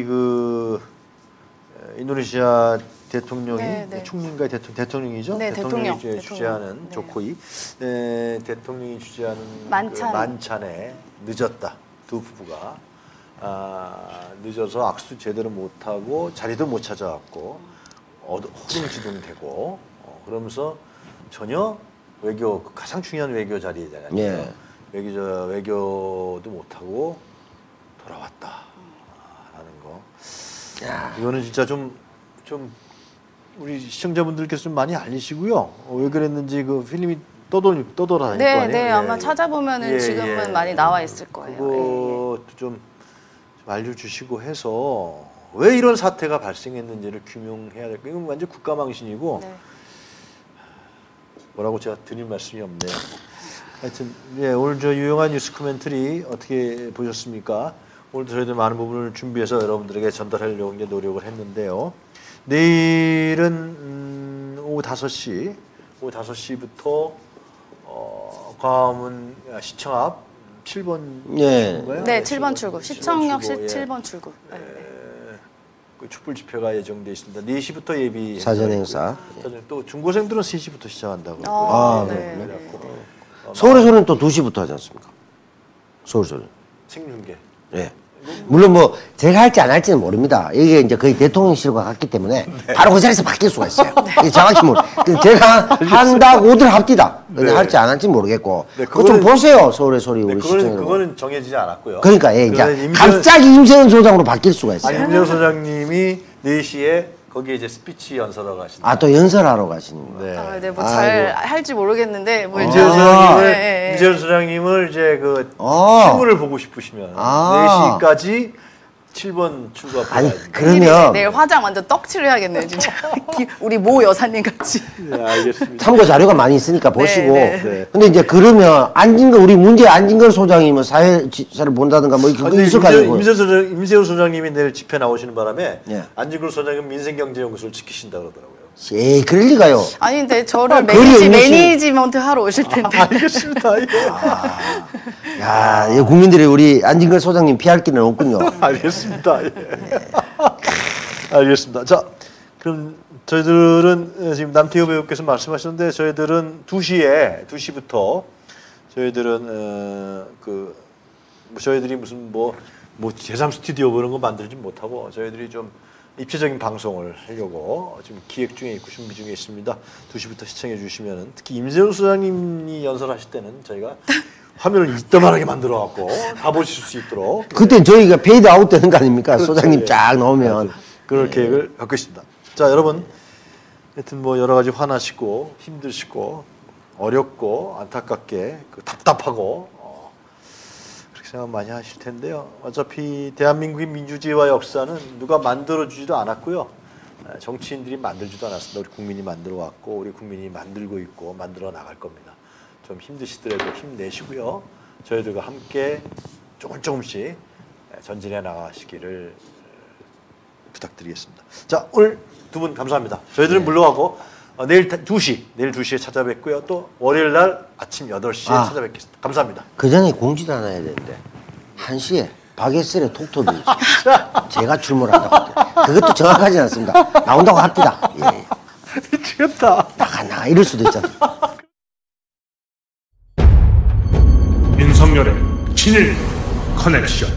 인도네시아 대통령이 총리인가요? 대통령이죠? 네, 대통령이 대통령. 주재하는 네. 조코이 대통령이 주재하는 만찬. 만찬에 늦었다. 두 부부가 늦어서 악수 제대로 못하고 자리도 못 찾아왔고 허둥지둥되고 그러면서 전혀 가장 중요한 외교 자리잖아요. 예. 외교도 못하고 돌아왔다라는 거. 야. 이거는 진짜 좀 우리 시청자분들께서 좀 많이 알리시고요. 왜 그랬는지 그 필름이 떠돌아다닐 거 아니에요. 네, 아마 찾아보면은 지금은 많이 나와 있을 거예요. 그것도 좀 알려주시고 해서 왜 이런 사태가 발생했는지를 규명해야 될 거예요. 이건 완전 국가망신이고 뭐라고 제가 드릴 말씀이 없네요. 하여튼 오늘 저 유용한 뉴스 코멘터리 어떻게 보셨습니까? 오늘도 저희들 많은 부분을 준비해서 여러분들에게 전달하려고 이제 노력을 했는데요. 내일은 오후 5시부터 광화문 시청 앞 7번 출구인가요? 네, 7번 출구. 시청역시 7번 출구. 그 촛불 집회가 예정돼 있습니다. 4시부터 예비 사전 행사. 또 중고생들은 3시부터 시작한다고. 네. 서울의 소리는 또 2시부터 하지 않습니까? 서울 소리. 생중계. 네. 물론 뭐 제가 할지 안 할지는 모릅니다. 이게 이제 거의 대통령실과 같기 때문에 바로 그 자리에서 바뀔 수가 있어요. 정확히 제가 한다고들 합디다. 근데 할지 안 할지 모르겠고. 그거 좀 보세요. 서울의 소리 우리 시청자. 그거는 정해지지 않았고요. 그러니까 이제 갑자기 임세훈 소장으로 바뀔 수가 있어요. 임세훈 소장님이 4시에 거기에 이제 스피치 연설하러 가신다. 또 연설하러 가시는 거예요. 네, 뭐 잘 할지 모르겠는데 뭐 임세훈 소장님을 이제 실물을 보고 싶으시면 4시까지 7번 출구 앞에 아니 그러면 내일 화장 완전 떡칠을 해야겠네요 진짜. 우리 모 여사님 같이. 네, 알겠습니다. 참고 자료가 많이 있으니까 보시고. 네. 근데 이제 그러면 우리 문제 안진걸 소장이면 사회지사를 본다든가 뭐 이렇게 있을 거 아니고. 임세훈 소장님이 내일 집회 나오시는 바람에 예. 안진걸 소장님 민생경제연구소를 지키신다 그러더라고요. 에이 그럴 리가요. 아니 근데 저를 그리 매니지먼트 하러 오실 텐데. 알겠습니다. 야, 이 국민들이 우리 안진걸 소장님 피할 길은 없군요. 알겠습니다. 알겠습니다. 자, 그럼 저희들은 지금 남태우 배우께서 말씀하셨는데 저희들은 2시부터 저희들은 저희들이 무슨 뭐 제3 스튜디오 그런 거 만들지 못하고 저희들이 좀 입체적인 방송을 하려고 지금 기획 중에 있고 준비 중에 있습니다. 2시부터 시청해 주시면은 특히 임세훈 소장님이 연설하실 때는 저희가 화면을 이따만하게 만들어갖고 다 보실 수 있도록. 그땐 저희가 페이드 아웃 되는 거 아닙니까? 그렇죠. 소장님 예. 쫙 나오면. 그럴 계획을 갖고 있습니다. 자, 여러분, 하여튼 뭐 여러 가지 화나시고 힘드시고 어렵고 안타깝게 답답하고 그렇게 생각 많이 하실 텐데요. 어차피 대한민국의 민주주의와 역사는 누가 만들어주지도 않았고요. 정치인들이 만들지도 않았습니다. 우리 국민이 만들어 왔고 우리 국민이 만들고 있고 만들어 나갈 겁니다. 좀 힘드시더라도 힘내시고요. 저희들과 함께 조금씩 전진해 나가시기를 부탁드리겠습니다. 자, 오늘 두 분 감사합니다. 저희들은 물러가고 내일 2시에 찾아뵙고요. 또 월요일 날 아침 8시에 찾아뵙겠습니다. 감사합니다. 그 전에 공지도 하나 해야 되는데 1시에 박예슬의 톡톡이 제가 출몰한다고. 그것도 정확하지 않습니다. 나온다고 합니다. 예. 미치겠다. 나가 이럴 수도 있잖아. 윤석열의 친일 커넥션.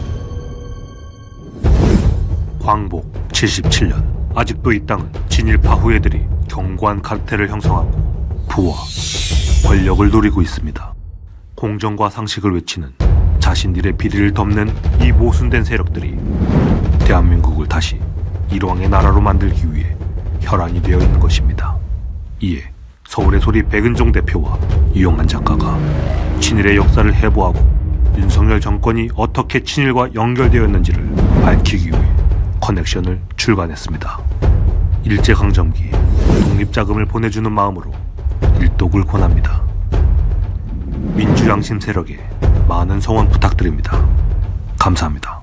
광복 77년. 아직도 이 땅은 친일파 후예들이 견고한 카르텔을 형성하고 부와 권력을 누리고 있습니다. 공정과 상식을 외치는 자신들의 비리를 덮는 이 모순된 세력들이 대한민국을 다시 일왕의 나라로 만들기 위해 혈안이 되어 있는 것입니다. 이에 서울의 소리 백은종 대표와 유영한 작가가 친일의 역사를 해부하고 윤석열 정권이 어떻게 친일과 연결되었는지를 밝히기 위해 커넥션을 출간했습니다. 일제강점기 독립자금을 보내주는 마음으로 일독을 권합니다. 민주양심 세력에 많은 성원 부탁드립니다. 감사합니다.